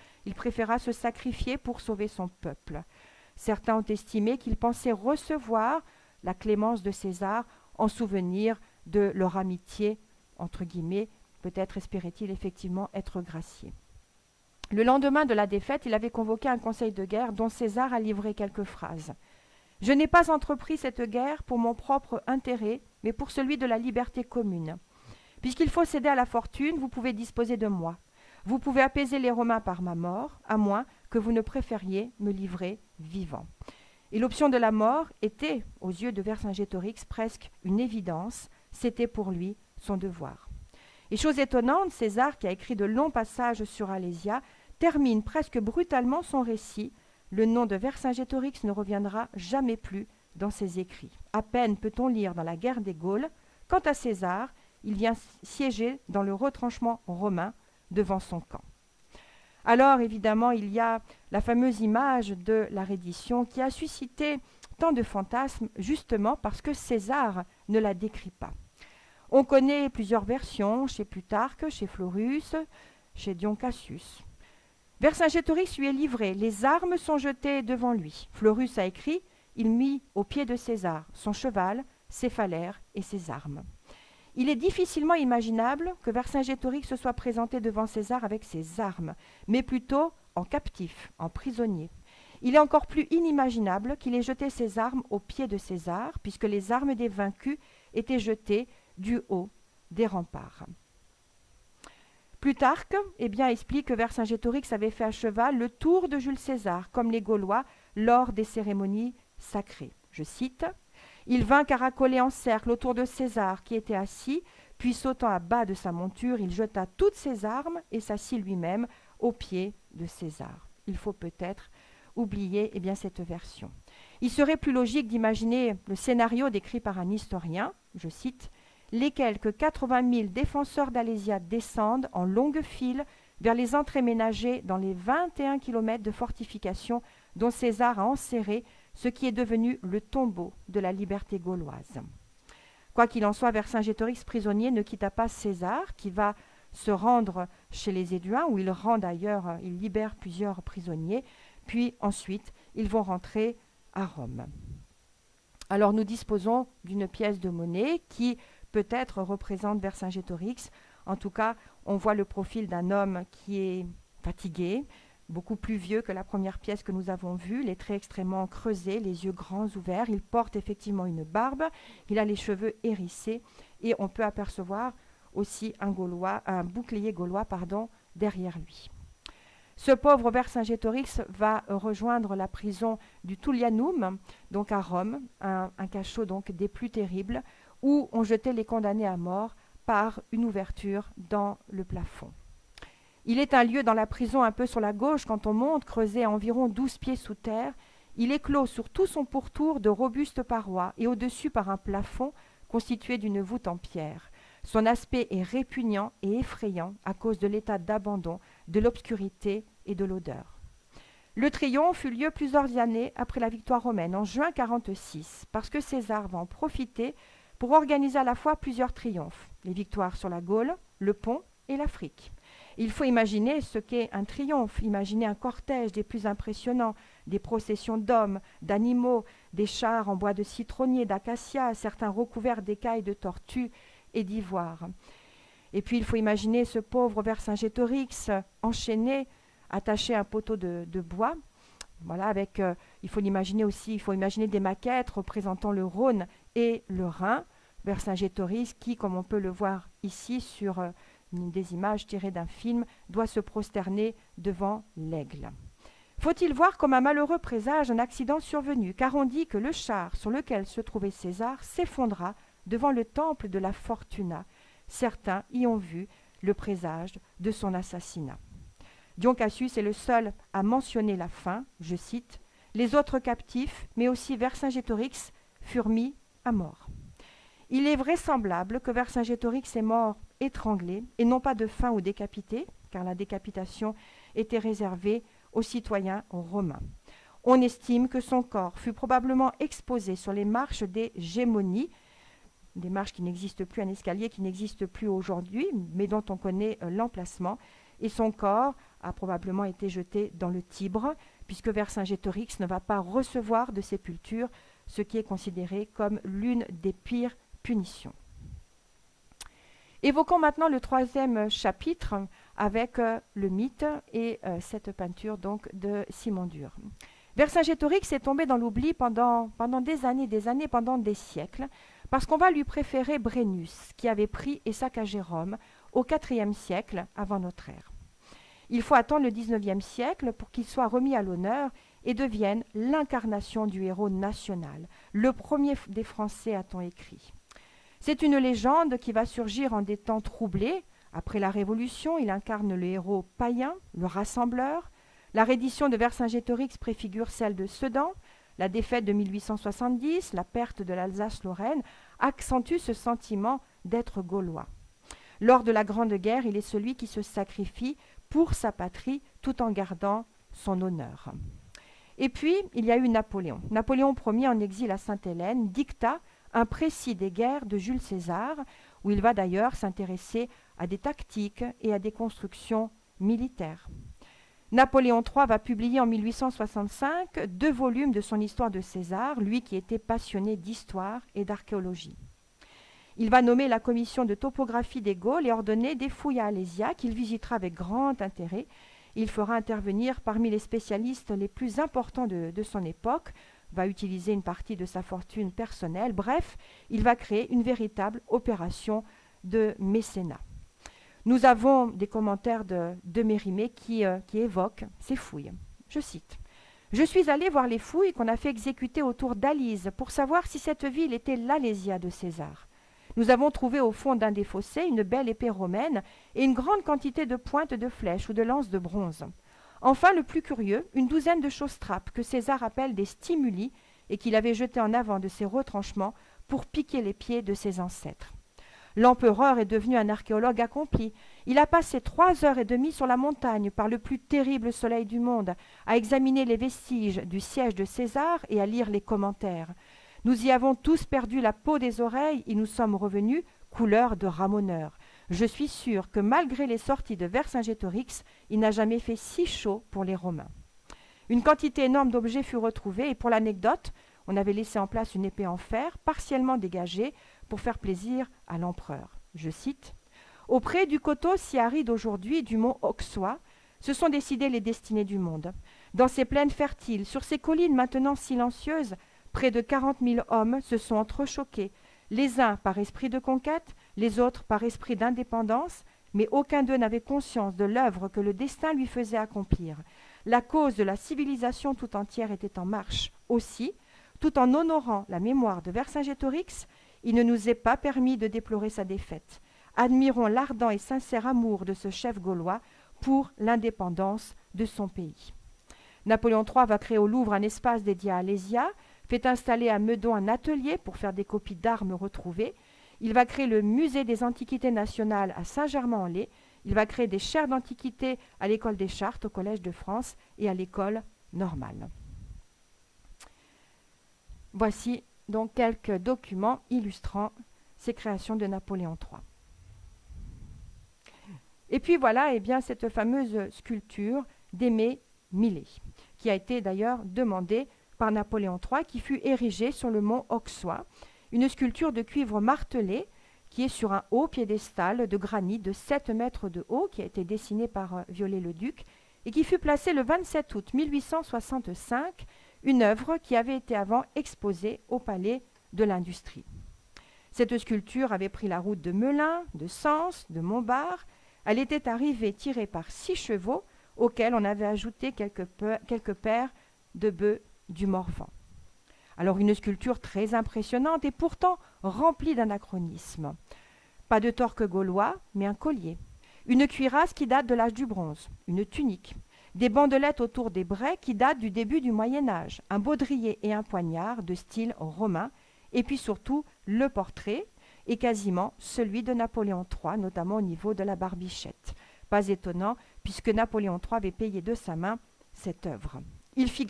se sacrifier pour sauver son peuple. Certains ont estimé qu'il pensait recevoir la clémence de César en souvenir de leur amitié, entre guillemets, peut-être espérait-il effectivement être gracié. Le lendemain de la défaite, il avait convoqué un conseil de guerre dont César a livré quelques phrases. « Je n'ai pas entrepris cette guerre pour mon propre intérêt, mais pour celui de la liberté commune. Puisqu'il faut céder à la fortune, vous pouvez disposer de moi. Vous pouvez apaiser les Romains par ma mort, à moins que vous ne préfériez me livrer vivant. » Et l'option de la mort était, aux yeux de Vercingétorix, presque une évidence. C'était pour lui son devoir. Et chose étonnante, César, qui a écrit de longs passages sur Alésia, termine presque brutalement son récit. Le nom de Vercingétorix ne reviendra jamais plus dans ses écrits. À peine peut-on lire dans la guerre des Gaules, quant à César, il vient siéger dans le retranchement romain devant son camp. Alors, évidemment, il y a la fameuse image de la reddition qui a suscité tant de fantasmes, justement parce que César ne la décrit pas. On connaît plusieurs versions, chez Plutarque, chez Florus, chez Dion Cassius. Vercingétorix lui est livré, les armes sont jetées devant lui. Florus a écrit, il mit au pied de César son cheval, ses phalères et ses armes. Il est difficilement imaginable que Vercingétorix se soit présenté devant César avec ses armes, mais plutôt en captif, en prisonnier. Il est encore plus inimaginable qu'il ait jeté ses armes aux pieds de César, puisque les armes des vaincus étaient jetées du haut des remparts. Plutarque explique que Vercingétorix avait fait à cheval le tour de Jules César, comme les Gaulois, lors des cérémonies sacrées. Je cite, « Il vint caracoler en cercle autour de César, qui était assis, Puis sautant à bas de sa monture, il jeta toutes ses armes et s'assit lui-même aux pieds de César. Il faut peut-être oublier cette version. Il serait plus logique d'imaginer le scénario décrit par un historien, je cite, « Les quelques 80 000 défenseurs d'Alésia descendent en longue file vers les entrées ménagées dans les 21 kilomètres de fortifications dont César a enserré ce qui est devenu le tombeau de la liberté gauloise. » Quoi qu'il en soit, Vercingétorix prisonnier ne quitta pas César, qui va se rendre chez les Éduins, où il libère plusieurs prisonniers, puis ensuite ils vont rentrer à Rome. Alors nous disposons d'une pièce de monnaie qui peut-être représente Vercingétorix. En tout cas, on voit le profil d'un homme qui est fatigué, beaucoup plus vieux que la première pièce que nous avons vue, les traits extrêmement creusés, les yeux grands ouverts. Il porte effectivement une barbe, il a les cheveux hérissés et on peut apercevoir aussi un bouclier gaulois derrière lui. Ce pauvre Vercingétorix va rejoindre la prison du Tullianum, donc à Rome, un cachot donc des plus terribles, où on jetait les condamnés à mort par une ouverture dans le plafond. Il est un lieu dans la prison un peu sur la gauche quand on monte, creusé à environ 12 pieds sous terre. Il est clos sur tout son pourtour de robustes parois et au-dessus par un plafond constitué d'une voûte en pierre. Son aspect est répugnant et effrayant à cause de l'état d'abandon, de l'obscurité et de l'odeur. Le triomphe eut lieu plusieurs années après la victoire romaine, en juin 46, parce que César va en profiter pour organiser à la fois plusieurs triomphes, les victoires sur la Gaule, le Pont et l'Afrique. Il faut imaginer ce qu'est un triomphe, imaginer un cortège des plus impressionnants, des processions d'hommes, d'animaux, des chars en bois de citronnier, d'acacia, certains recouverts d'écailles de tortue et d'ivoire. Et puis il faut imaginer ce pauvre Vercingétorix enchaîné, attaché à un poteau de bois. Voilà, il faut imaginer des maquettes représentant le Rhône et le Rhin. Vercingétorix qui, comme on peut le voir ici sur des images tirées d'un film, doit se prosterner devant l'aigle. Faut-il voir comme un malheureux présage un accident survenu, car on dit que le char sur lequel se trouvait César s'effondra devant le temple de la Fortuna. Certains y ont vu le présage de son assassinat. Dion Cassius est le seul à mentionner la fin, je cite, « Les autres captifs, mais aussi Vercingétorix, furent mis à mort. » Il est vraisemblable que Vercingétorix est mort étranglé, et non pas de faim ou décapité, car la décapitation était réservée aux citoyens romains. On estime que son corps fut probablement exposé sur les marches des Gémonies, des marches qui n'existent plus, un escalier qui n'existe plus aujourd'hui, mais dont on connaît l'emplacement, et son corps a probablement été jeté dans le Tibre, puisque Vercingétorix ne va pas recevoir de sépulture, ce qui est considéré comme l'une des pires punitions. Évoquons maintenant le troisième chapitre avec le mythe et cette peinture donc de Simon Dur. Vercingétorix est tombé dans l'oubli pendant des années, pendant des siècles, parce qu'on va lui préférer Brennus, qui avait pris et saccagé Rome au IVe siècle avant notre ère. Il faut attendre le XIXe siècle pour qu'il soit remis à l'honneur et devienne l'incarnation du héros national, le premier des Français, a-t-on écrit. C'est une légende qui va surgir en des temps troublés. Après la Révolution, il incarne le héros païen, le rassembleur. La reddition de Vercingétorix préfigure celle de Sedan. La défaite de 1870, la perte de l'Alsace-Lorraine, accentue ce sentiment d'être gaulois. Lors de la Grande Guerre, il est celui qui se sacrifie pour sa patrie tout en gardant son honneur. Et puis, il y a eu Napoléon. Napoléon Ier, en exil à Sainte-Hélène, dicta un précis des guerres de Jules César, où il va d'ailleurs s'intéresser à des tactiques et à des constructions militaires. Napoléon III va publier en 1865 2 volumes de son histoire de César, lui qui était passionné d'histoire et d'archéologie. Il va nommer la commission de topographie des Gaules et ordonner des fouilles à Alésia qu'il visitera avec grand intérêt. Il fera intervenir parmi les spécialistes les plus importants de son époque, va utiliser une partie de sa fortune personnelle. Bref, il va créer une véritable opération de mécénat. Nous avons des commentaires de Mérimée qui évoquent ces fouilles. Je cite. « Je suis allé voir les fouilles qu'on a fait exécuter autour d'Alise pour savoir si cette ville était l'Alésia de César. Nous avons trouvé au fond d'un des fossés une belle épée romaine et une grande quantité de pointes de flèches ou de lances de bronze. Enfin, le plus curieux, une douzaine de chausse-trapes que César appelle des stimuli et qu'il avait jetés en avant de ses retranchements pour piquer les pieds de ses ancêtres. L'empereur est devenu un archéologue accompli. Il a passé 3 heures et demie sur la montagne par le plus terrible soleil du monde, à examiner les vestiges du siège de César et à lire les commentaires. Nous y avons tous perdu la peau des oreilles et nous sommes revenus couleur de ramoneurs. Je suis sûr que malgré les sorties de Vercingétorix, il n'a jamais fait si chaud pour les Romains. Une quantité énorme d'objets fut retrouvée et pour l'anecdote, on avait laissé en place une épée en fer partiellement dégagée pour faire plaisir à l'empereur. Je cite « Auprès du coteau si aride aujourd'hui du mont Auxois, se sont décidées les destinées du monde. Dans ces plaines fertiles, sur ces collines maintenant silencieuses, près de 40 000 hommes se sont entrechoqués, les uns par esprit de conquête, les autres par esprit d'indépendance, mais aucun d'eux n'avait conscience de l'œuvre que le destin lui faisait accomplir. La cause de la civilisation tout entière était en marche. Aussi, tout en honorant la mémoire de Vercingétorix, il ne nous est pas permis de déplorer sa défaite. Admirons l'ardent et sincère amour de ce chef gaulois pour l'indépendance de son pays. Napoléon III va créer au Louvre un espace dédié à Alésia, fait installer à Meudon un atelier pour faire des copies d'armes retrouvées. Il va créer le musée des Antiquités nationales à Saint-Germain-en-Laye. Il va créer des chaires d'antiquité à l'école des Chartes, au Collège de France et à l'école normale. Voici donc quelques documents illustrant ces créations de Napoléon III. Et puis voilà cette fameuse sculpture d'Aimé Millet, qui a été d'ailleurs demandée par Napoléon III, qui fut érigée sur le mont Auxois, une sculpture de cuivre martelé qui est sur un haut piédestal de granit de 7 mètres de haut, qui a été dessinée par Viollet-le-Duc, et qui fut placée le 27 août 1865, une œuvre qui avait été avant exposée au Palais de l'Industrie. Cette sculpture avait pris la route de Melun, de Sens, de Montbard. Elle était arrivée tirée par 6 chevaux, auxquels on avait ajouté quelques paires de bœufs du Morvan. Alors une sculpture très impressionnante et pourtant remplie d'anachronismes. Pas de torque gaulois, mais un collier. Une cuirasse qui date de l'âge du bronze, une tunique. Des bandelettes autour des braies qui datent du début du Moyen-Âge, un baudrier et un poignard de style romain, et puis surtout le portrait, et quasiment celui de Napoléon III, notamment au niveau de la barbichette. Pas étonnant, puisque Napoléon III avait payé de sa main cette œuvre. Il fit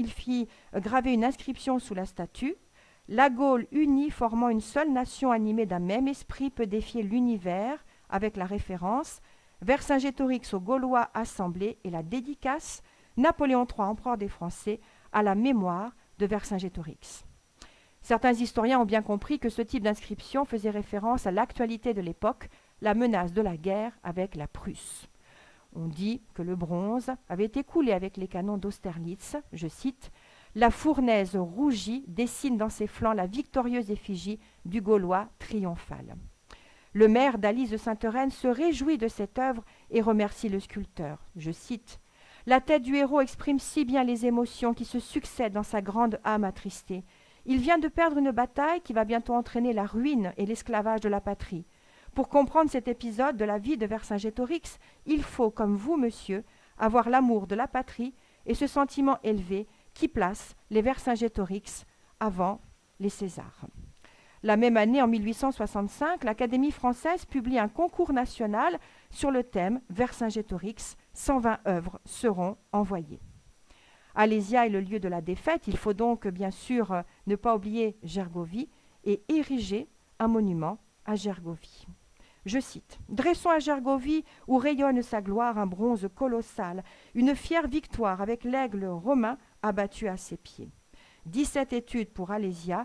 graver une inscription sous la statue. La Gaule unie, formant une seule nation animée d'un même esprit, peut défier l'univers, avec la référence Vercingétorix aux Gaulois assemblés et la dédicace Napoléon III, empereur des Français, à la mémoire de Vercingétorix. Certains historiens ont bien compris que ce type d'inscription faisait référence à l'actualité de l'époque, la menace de la guerre avec la Prusse. On dit que le bronze avait été coulé avec les canons d'Austerlitz, je cite, « La fournaise rougie dessine dans ses flancs la victorieuse effigie du Gaulois triomphal. » Le maire d'Alice de Sainte-Reine se réjouit de cette œuvre et remercie le sculpteur. Je cite, « La tête du héros exprime si bien les émotions qui se succèdent dans sa grande âme attristée. Il vient de perdre une bataille qui va bientôt entraîner la ruine et l'esclavage de la patrie. Pour comprendre cet épisode de la vie de Vercingétorix, il faut, comme vous, monsieur, avoir l'amour de la patrie et ce sentiment élevé qui place les Vercingétorix avant les Césars. » La même année, en 1865, l'Académie française publie un concours national sur le thème Vercingétorix. 120 œuvres seront envoyées. Alésia est le lieu de la défaite. Il faut donc, bien sûr, ne pas oublier Gergovie et ériger un monument à Gergovie. Je cite, « Dressons à Gergovie, où rayonne sa gloire, un bronze colossal, une fière victoire avec l'aigle romain abattu à ses pieds. 17 études pour Alésia,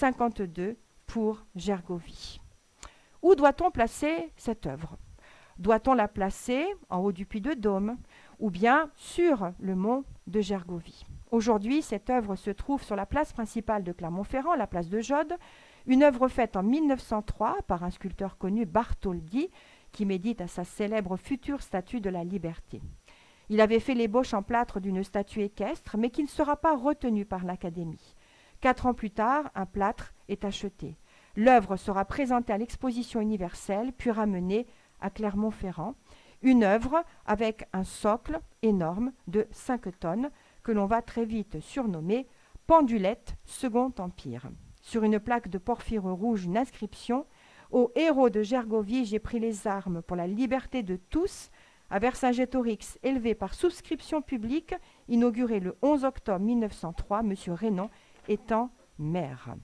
52 pour Gergovie. » Où doit-on placer cette œuvre? Doit-on la placer en haut du Puy-de-Dôme ou bien sur le mont de Gergovie? Aujourd'hui, cette œuvre se trouve sur la place principale de Clermont-Ferrand, la place de Jode, une œuvre faite en 1903 par un sculpteur connu, Bartholdi, qui médite à sa célèbre future statue de la Liberté. Il avait fait l'ébauche en plâtre d'une statue équestre, mais qui ne sera pas retenue par l'Académie. 4 ans plus tard, un plâtre est acheté. L'œuvre sera présentée à l'exposition universelle, puis ramenée à Clermont-Ferrand. Une œuvre avec un socle énorme de 5 tonnes que l'on va très vite surnommer Pendulette Second Empire. Sur une plaque de porphyre rouge, une inscription « Aux héros de Gergovie, j'ai pris les armes pour la liberté de tous » à Vercingétorix, élevé par souscription publique, inauguré le 11 octobre 1903, M. Reynon étant maire.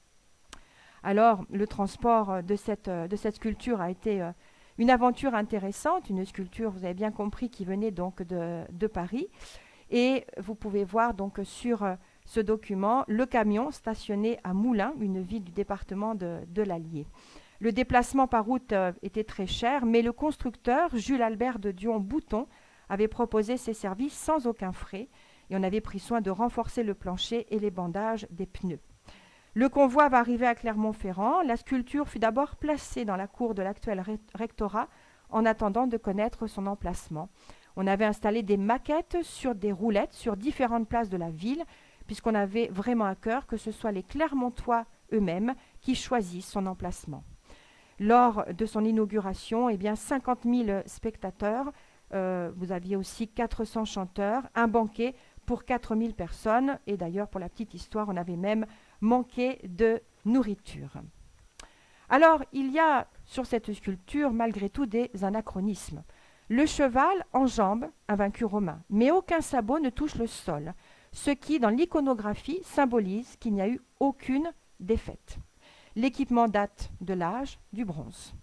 Alors, le transport de cette sculpture a été une aventure intéressante, une sculpture, vous avez bien compris, qui venait donc de Paris. Et vous pouvez voir donc sur ce document le camion stationné à Moulins, une ville du département de l'Allier. Le déplacement par route était très cher, mais le constructeur, Jules Albert de Dion-Bouton, avait proposé ses services sans aucun frais et on avait pris soin de renforcer le plancher et les bandages des pneus. Le convoi va arriver à Clermont-Ferrand. La sculpture fut d'abord placée dans la cour de l'actuel rectorat en attendant de connaître son emplacement. On avait installé des maquettes sur des roulettes sur différentes places de la ville, puisqu'on avait vraiment à cœur que ce soit les Clermontois eux-mêmes qui choisissent son emplacement. Lors de son inauguration, 50 000 spectateurs, vous aviez aussi 400 chanteurs, un banquet pour 4 000 personnes. Et d'ailleurs, pour la petite histoire, on avait même manqué de nourriture. Alors, il y a sur cette sculpture, malgré tout, des anachronismes. Le cheval enjambe un vaincu romain, mais aucun sabot ne touche le sol, ce qui, dans l'iconographie, symbolise qu'il n'y a eu aucune défaite. L'équipement date de l'âge du bronze.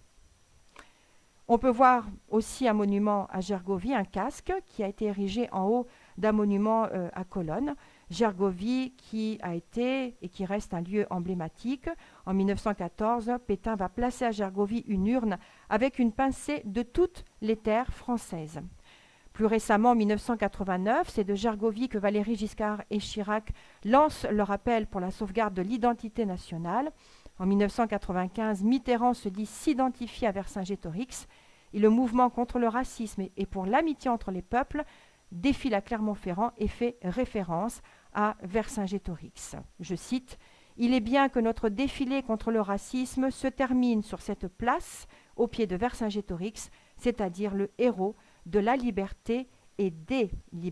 On peut voir aussi un monument à Gergovie, un casque qui a été érigé en haut d'un monument à colonnes. Gergovie qui a été et qui reste un lieu emblématique. En 1914, Pétain va placer à Gergovie une urne avec une pincée de toutes les terres françaises. Plus récemment, en 1989, c'est de Gergovie que Valéry Giscard et Chirac lancent leur appel pour la sauvegarde de l'identité nationale. En 1995, Mitterrand se dit s'identifier à Vercingétorix et le mouvement contre le racisme et pour l'amitié entre les peuples défile à Clermont-Ferrand et fait référence à Vercingétorix. Je cite « Il est bien que notre défilé contre le racisme se termine sur cette place au pied de Vercingétorix, c'est-à-dire le héros de la liberté et des libertés. »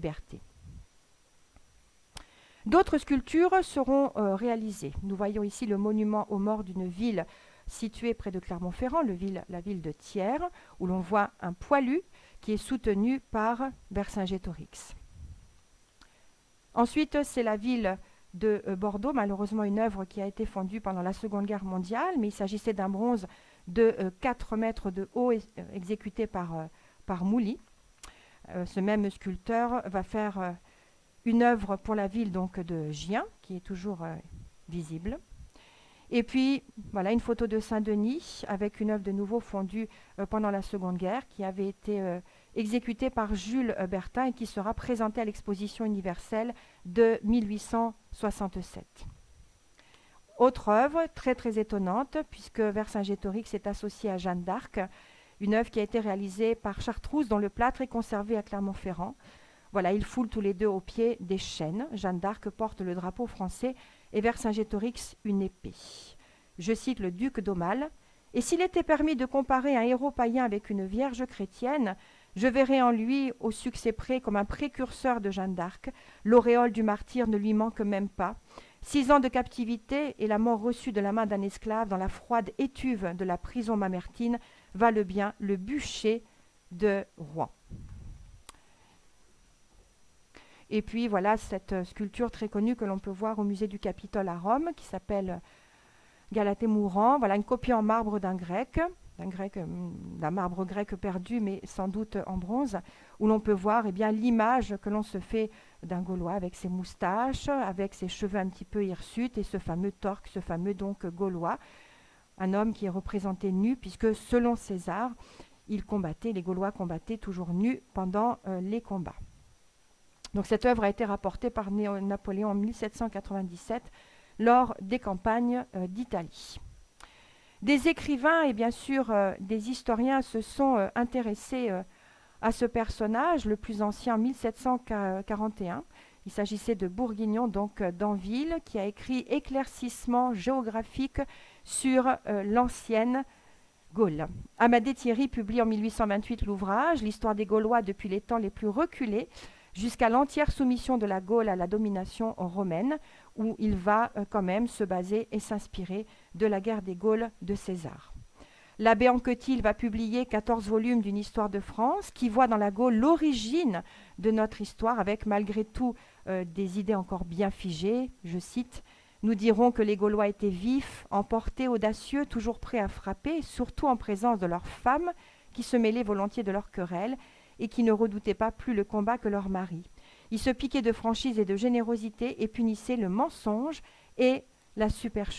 D'autres sculptures seront réalisées. Nous voyons ici le monument aux morts d'une ville située près de Clermont-Ferrand, la ville de Thiers, où l'on voit un poilu qui est soutenu par Vercingétorix. Ensuite, c'est la ville de Bordeaux, malheureusement une œuvre qui a été fondue pendant la Seconde Guerre mondiale, mais il s'agissait d'un bronze de 4 mètres de haut exécuté par Mouly. Ce même sculpteur va faire une œuvre pour la ville donc, de Gien, qui est toujours visible. Et puis, voilà une photo de Saint-Denis avec une œuvre de nouveau fondue pendant la Seconde Guerre qui avait été exécutée par Jules Bertin et qui sera présentée à l'exposition universelle de 1867. Autre œuvre très très étonnante, puisque Vercingétorix est associé à Jeanne d'Arc, une œuvre qui a été réalisée par Chartreuse dont le plâtre est conservé à Clermont-Ferrand. Voilà, ils foulent tous les deux au pied des chênes. Jeanne d'Arc porte le drapeau français et Vercingétorix une épée. Je cite le duc d'Aumale. « Et s'il était permis de comparer un héros païen avec une vierge chrétienne, je verrais en lui, au succès près, comme un précurseur de Jeanne d'Arc. L'auréole du martyr ne lui manque même pas. 6 ans de captivité et la mort reçue de la main d'un esclave dans la froide étuve de la prison Mamertine valent bien le bûcher de Rouen. » Et puis voilà cette sculpture très connue que l'on peut voir au musée du Capitole à Rome, qui s'appelle Galatée mourant. Voilà une copie en marbre d'un marbre grec perdu, mais sans doute en bronze, où l'on peut voir l'image que l'on se fait d'un Gaulois avec ses moustaches, avec ses cheveux un petit peu hirsutes et ce fameux torque, ce fameux donc Gaulois, un homme qui est représenté nu, puisque selon César, les Gaulois combattaient toujours nus pendant les combats. Donc cette œuvre a été rapportée par Napoléon en 1797 lors des campagnes d'Italie. Des écrivains et bien sûr des historiens se sont intéressés à ce personnage, le plus ancien en 1741. Il s'agissait de Bourguignon, donc d'Anville, qui a écrit « Éclaircissement géographique sur l'ancienne Gaule. Amadé Thierry publie en 1828 l'ouvrage « L'histoire des Gaulois depuis les temps les plus reculés jusqu'à l'entière soumission de la Gaule à la domination romaine », où il va quand même se baser et s'inspirer de la guerre des Gaules de César. L'abbé Anquetil va publier 14 volumes d'une histoire de France qui voit dans la Gaule l'origine de notre histoire avec malgré tout des idées encore bien figées. Je cite « Nous dirons que les Gaulois étaient vifs, emportés, audacieux, toujours prêts à frapper, surtout en présence de leurs femmes qui se mêlaient volontiers de leurs querelles et qui ne redoutaient pas plus le combat que leurs maris. Ils se piquaient de franchise et de générosité et punissaient le mensonge et la supercherie. »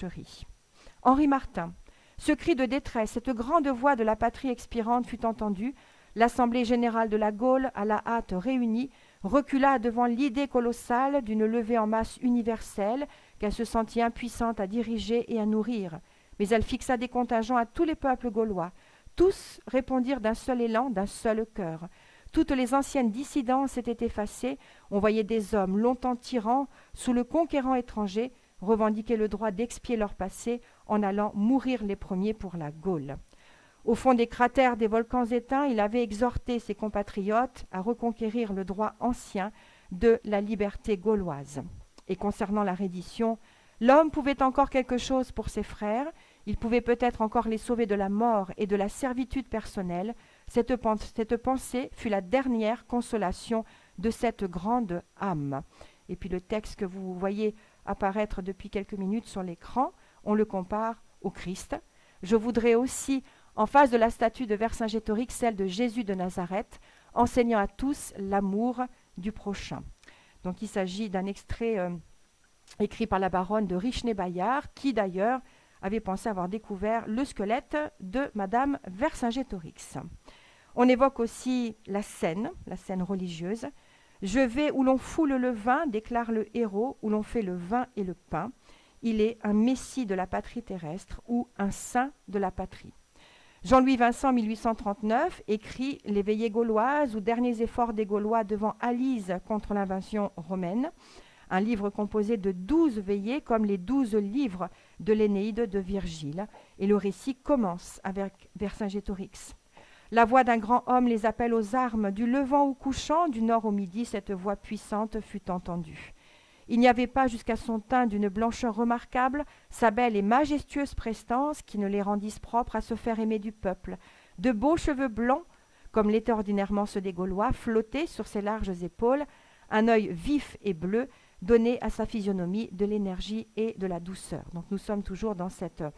Henri Martin. Ce cri de détresse, cette grande voix de la patrie expirante fut entendue. L'Assemblée générale de la Gaule, à la hâte réunie, recula devant l'idée colossale d'une levée en masse universelle qu'elle se sentit impuissante à diriger et à nourrir. Mais elle fixa des contingents à tous les peuples gaulois. Tous répondirent d'un seul élan, d'un seul cœur. Toutes les anciennes dissidences étaient effacées. On voyait des hommes, longtemps tyrans, sous le conquérant étranger, revendiquer le droit d'expier leur passé en allant mourir les premiers pour la Gaule. Au fond des cratères des volcans éteints, il avait exhorté ses compatriotes à reconquérir le droit ancien de la liberté gauloise. Et concernant la reddition, l'homme pouvait encore quelque chose pour ses frères, il pouvait peut-être encore les sauver de la mort et de la servitude personnelle. Cette pensée fut la dernière consolation de cette grande âme. Et puis le texte que vous voyez apparaître depuis quelques minutes sur l'écran, on le compare au Christ. Je voudrais aussi, en face de la statue de Vercingétorix, celle de Jésus de Nazareth, enseignant à tous l'amour du prochain. Donc il s'agit d'un extrait écrit par la baronne de Richnay-Bayard, qui d'ailleurs avait pensé avoir découvert le squelette de Madame Vercingétorix. On évoque aussi la scène religieuse. « Je vais où l'on foule le vin, déclare le héros, où l'on fait le vin et le pain. Il est un messie de la patrie terrestre ou un saint de la patrie. » Jean-Louis Vincent, 1839, écrit « Les veillées gauloises ou derniers efforts des Gaulois devant Alise contre l'invasion romaine », un livre composé de 12 veillées comme les 12 livres de l'Énéide de Virgile. Et le récit commence avec Vercingétorix. La voix d'un grand homme les appelle aux armes. Du levant au couchant, du nord au midi, cette voix puissante fut entendue. Il n'y avait pas jusqu'à son teint d'une blancheur remarquable, sa belle et majestueuse prestance qui ne les rendisse propres à se faire aimer du peuple. De beaux cheveux blancs, comme l'étaient ordinairement ceux des Gaulois, flottaient sur ses larges épaules. Un œil vif et bleu donnait à sa physionomie de l'énergie et de la douceur. Donc nous sommes toujours dans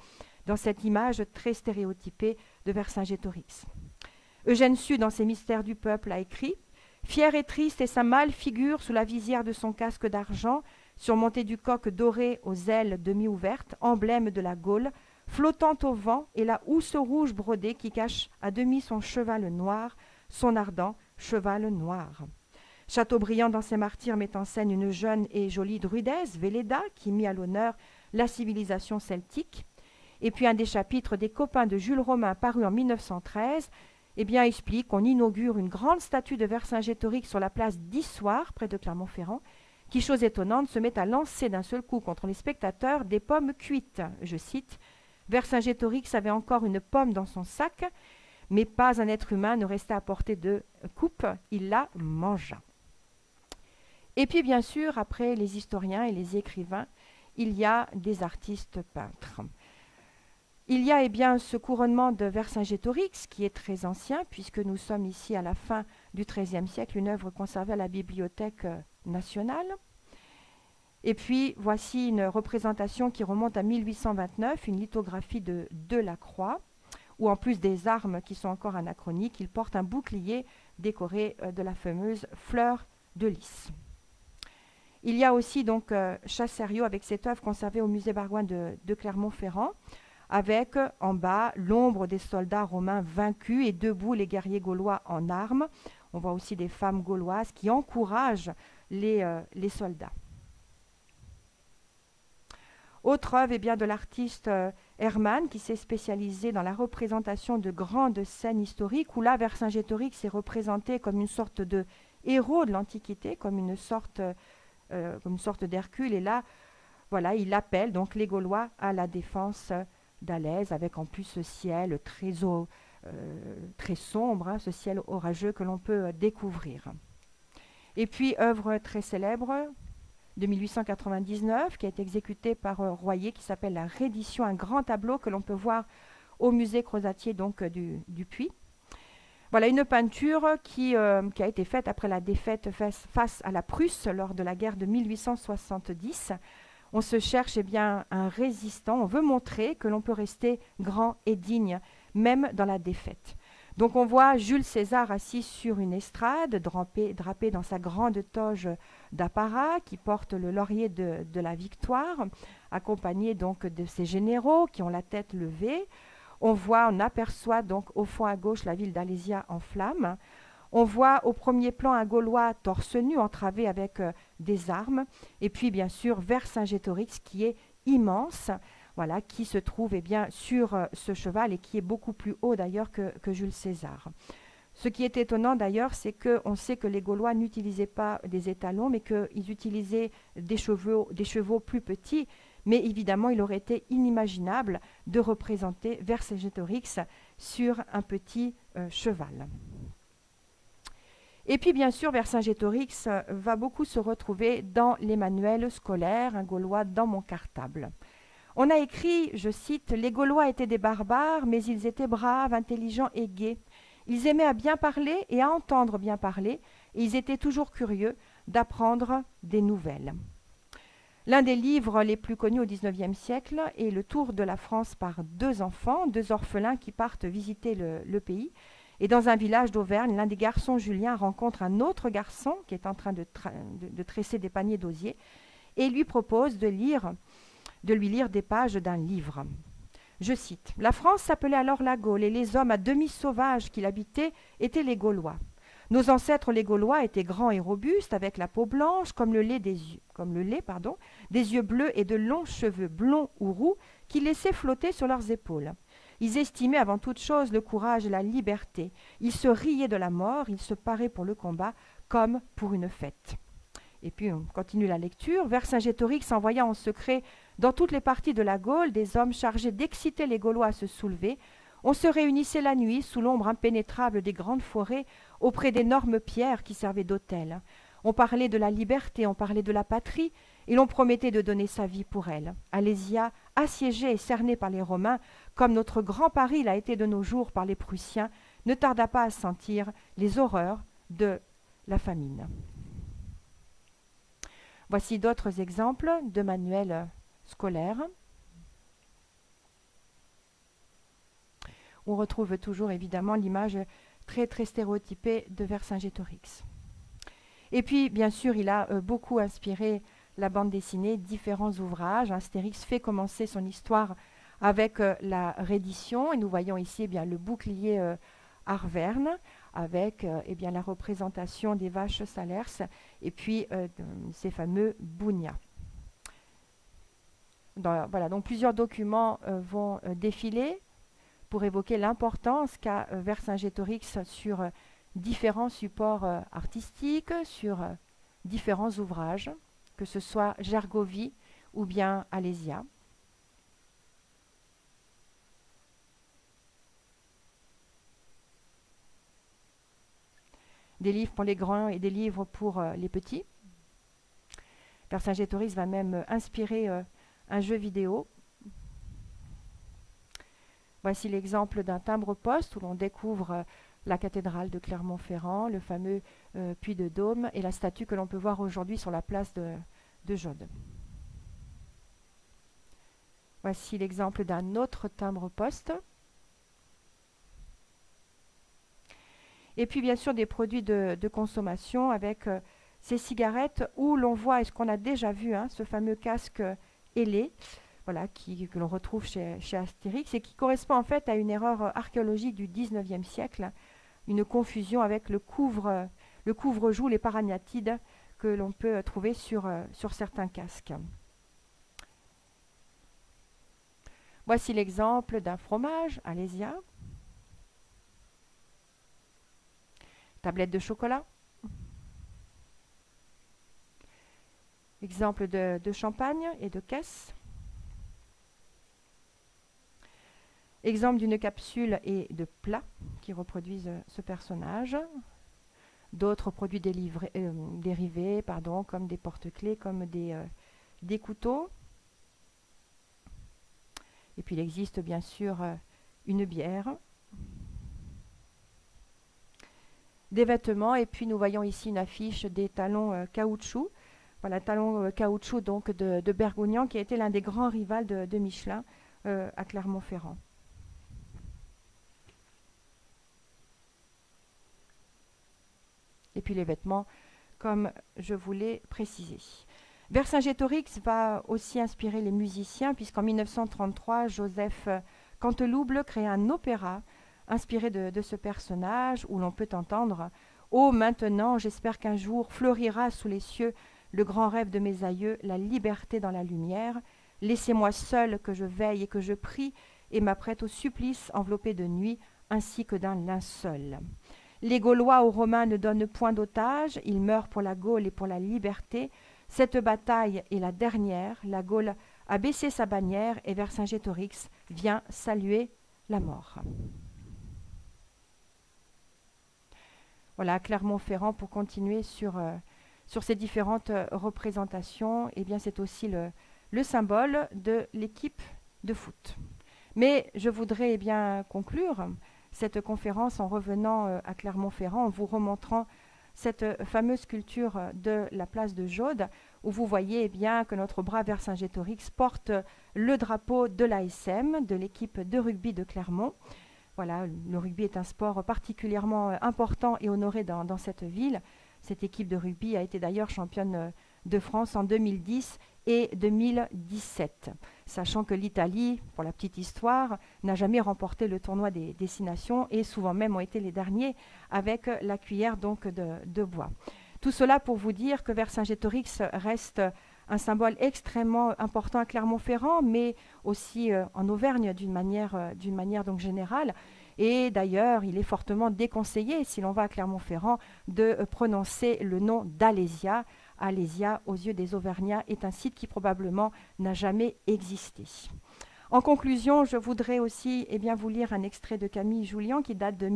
cette image très stéréotypée de Vercingétorix. Eugène Sue, dans ses Mystères du peuple, a écrit « Fière et triste est sa mâle figure sous la visière de son casque d'argent, surmonté du coq doré aux ailes demi-ouvertes, emblème de la Gaule, flottant au vent, et la housse rouge brodée qui cache à demi son cheval noir, son ardent cheval noir. » Chateaubriand, dans ses Martyrs, met en scène une jeune et jolie druidesse, Véleda, qui mit à l'honneur la civilisation celtique. Et puis un des chapitres des Copains de Jules Romain, paru en 1913, explique qu'on inaugure une grande statue de Vercingétorix sur la place d'Issoire, près de Clermont-Ferrand, qui, chose étonnante, se met à lancer d'un seul coup contre les spectateurs des pommes cuites. Je cite « Vercingétorix avait encore une pomme dans son sac, mais pas un être humain ne restait à portée de coupe, il la mangea. » Et puis, bien sûr, après les historiens et les écrivains, il y a des artistes peintres. Il y a ce couronnement de Vercingétorix qui est très ancien, puisque nous sommes ici à la fin du XIIIe siècle, une œuvre conservée à la Bibliothèque nationale. Et puis, voici une représentation qui remonte à 1829, une lithographie de Delacroix, où en plus des armes qui sont encore anachroniques, il porte un bouclier décoré de la fameuse fleur de lys. Il y a aussi donc Chassériau avec cette œuvre conservée au musée Bargoin de Clermont-Ferrand, avec en bas l'ombre des soldats romains vaincus et debout les guerriers gaulois en armes. On voit aussi des femmes gauloises qui encouragent les soldats. Autre œuvre de l'artiste Hermann, qui s'est spécialisé dans la représentation de grandes scènes historiques, où là, Vercingétorix est représenté comme une sorte de héros de l'Antiquité, comme une sorte d'Hercule. Et là, voilà, il appelle donc les Gaulois à la défense d'Alès, avec en plus ce ciel très sombre, hein, ce ciel orageux que l'on peut découvrir. Et puis, œuvre très célèbre de 1899, qui a été exécutée par Royer, qui s'appelle La Reddition, un grand tableau que l'on peut voir au musée Crozatier donc, du Puy. Voilà une peinture qui a été faite après la défaite face à la Prusse lors de la guerre de 1870. On se cherche bien un résistant, on veut montrer que l'on peut rester grand et digne, même dans la défaite. Donc on voit Jules César assis sur une estrade, drapé dans sa grande toge d'apparat, qui porte le laurier de la victoire, accompagné donc de ses généraux qui ont la tête levée. On aperçoit donc au fond à gauche la ville d'Alésia en flammes. On voit au premier plan un Gaulois torse nu, entravé avec des armes. Et puis bien sûr Vercingétorix qui est immense, voilà, qui se trouve bien, sur ce cheval et qui est beaucoup plus haut d'ailleurs que Jules César. Ce qui est étonnant d'ailleurs, c'est qu'on sait que les Gaulois n'utilisaient pas des étalons, mais qu'ils utilisaient des chevaux plus petits. Mais évidemment, il aurait été inimaginable de représenter Vercingétorix sur un petit cheval. Et puis bien sûr, Vercingétorix va beaucoup se retrouver dans les manuels scolaires, un Gaulois dans mon cartable. On a écrit, je cite, « Les Gaulois étaient des barbares, mais ils étaient braves, intelligents et gais. Ils aimaient à bien parler et à entendre bien parler, et ils étaient toujours curieux d'apprendre des nouvelles. » L'un des livres les plus connus au XIXe siècle est Le Tour de la France par deux enfants, deux orphelins qui partent visiter le pays. Et dans un village d'Auvergne, l'un des garçons, Julien, rencontre un autre garçon qui est en train de tresser des paniers d'osier et lui propose de lui lire des pages d'un livre. Je cite, « La France s'appelait alors la Gaule et les hommes à demi sauvages qui l'habitaient étaient les Gaulois. Nos ancêtres les Gaulois étaient grands et robustes, avec la peau blanche comme le lait, des yeux bleus et de longs cheveux blonds ou roux qui laissaient flotter sur leurs épaules. Ils estimaient avant toute chose le courage et la liberté. Ils se riaient de la mort, ils se paraient pour le combat comme pour une fête. » Et puis on continue la lecture. Vercingétorix envoya en secret dans toutes les parties de la Gaule des hommes chargés d'exciter les Gaulois à se soulever. On se réunissait la nuit sous l'ombre impénétrable des grandes forêts auprès d'énormes pierres qui servaient d'autels. On parlait de la liberté, on parlait de la patrie et l'on promettait de donner sa vie pour elle. Alésia, assiégée et cernée par les Romains, comme notre grand Paris l'a été de nos jours par les Prussiens, ne tarda pas à sentir les horreurs de la famine. Voici d'autres exemples de manuels scolaires. On retrouve toujours évidemment l'image très très stéréotypée de Vercingétorix. Et puis bien sûr il a beaucoup inspiré la bande dessinée, différents ouvrages. Astérix fait commencer son histoire avec la reddition et nous voyons ici le bouclier Arverne avec la représentation des vaches salers et puis ces fameux bougnats. Voilà, donc plusieurs documents vont défiler pour évoquer l'importance qu'a Vercingétorix sur différents supports artistiques, sur différents ouvrages, que ce soit Gergovie ou bien Alésia. Des livres pour les grands et des livres pour les petits. Vercingétorix va même inspirer un jeu vidéo. Voici l'exemple d'un timbre-poste où l'on découvre la cathédrale de Clermont-Ferrand, le fameux puits de Dôme et la statue que l'on peut voir aujourd'hui sur la place de Jaude. Voici l'exemple d'un autre timbre-poste. Et puis bien sûr des produits de consommation avec ces cigarettes où l'on voit, et ce qu'on a déjà vu, ce fameux casque ailé, voilà, que l'on retrouve chez Astérix et qui correspond en fait à une erreur archéologique du XIXe siècle, une confusion avec le couvre-joue, les paragnathides que l'on peut trouver sur certains casques. Voici l'exemple d'un fromage, Alésia. Tablette de chocolat. Exemple de champagne et de caisse. Exemple d'une capsule et de plats qui reproduisent ce personnage. D'autres produits dérivés, comme des porte-clés, comme des couteaux. Et puis il existe bien sûr une bière, des vêtements, et puis nous voyons ici une affiche des talons caoutchouc. Voilà, talons caoutchouc donc de Bergougnan, qui a été l'un des grands rivaux de Michelin à Clermont-Ferrand. Et puis les vêtements, comme je vous l'ai précisé. Vercingétorix va aussi inspirer les musiciens, puisqu'en 1933, Joseph Cantelouble crée un opéra inspiré de ce personnage, où l'on peut entendre « Oh, maintenant, j'espère qu'un jour fleurira sous les cieux le grand rêve de mes aïeux, la liberté dans la lumière. Laissez-moi seul que je veille et que je prie, et m'apprête au supplice enveloppé de nuit, ainsi que d'un linceul. » Les Gaulois aux Romains ne donnent point d'otages, ils meurent pour la Gaule et pour la liberté. Cette bataille est la dernière, la Gaule a baissé sa bannière et Vercingétorix vient saluer la mort. Voilà, Clermont-Ferrand, pour continuer sur ces différentes représentations, eh bien c'est aussi le symbole de l'équipe de foot. Mais je voudrais bien conclure cette conférence en revenant à Clermont-Ferrand, en vous remontrant cette fameuse sculpture de la place de Jaude, où vous voyez bien que notre brave Vercingétorix porte le drapeau de l'ASM, de l'équipe de rugby de Clermont. Voilà, le rugby est un sport particulièrement important et honoré dans cette ville. Cette équipe de rugby a été d'ailleurs championne de France en 2010 et 2017, sachant que l'Italie, pour la petite histoire, n'a jamais remporté le tournoi des Nations et souvent même ont été les derniers avec la cuillère donc de bois. Tout cela pour vous dire que Vercingétorix reste un symbole extrêmement important à Clermont-Ferrand, mais aussi en Auvergne d'une manière donc générale. Et d'ailleurs, il est fortement déconseillé, si l'on va à Clermont-Ferrand, de prononcer le nom d'Alésia. Alésia, aux yeux des Auvergnats, est un site qui probablement n'a jamais existé. En conclusion, je voudrais aussi vous lire un extrait de Camille Jullian qui date de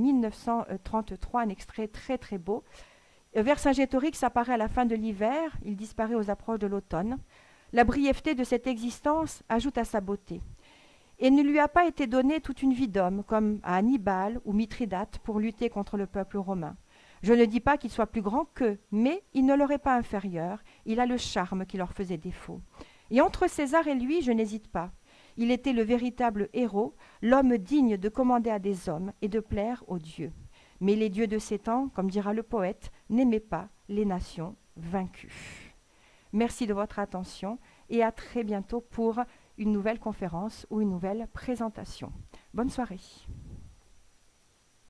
1933, un extrait très très beau. Vercingétorix apparaît à la fin de l'hiver, il disparaît aux approches de l'automne. La brièveté de cette existence ajoute à sa beauté. Et ne lui a pas été donnée toute une vie d'homme, comme à Hannibal ou Mithridate, pour lutter contre le peuple romain. Je ne dis pas qu'il soit plus grand qu'eux, mais il ne leur est pas inférieur, il a le charme qui leur faisait défaut. Et entre César et lui, je n'hésite pas. Il était le véritable héros, l'homme digne de commander à des hommes et de plaire aux dieux. Mais les dieux de ces temps, comme dira le poète, n'aimaient pas les nations vaincues. Merci de votre attention et à très bientôt pour une nouvelle conférence ou une nouvelle présentation. Bonne soirée.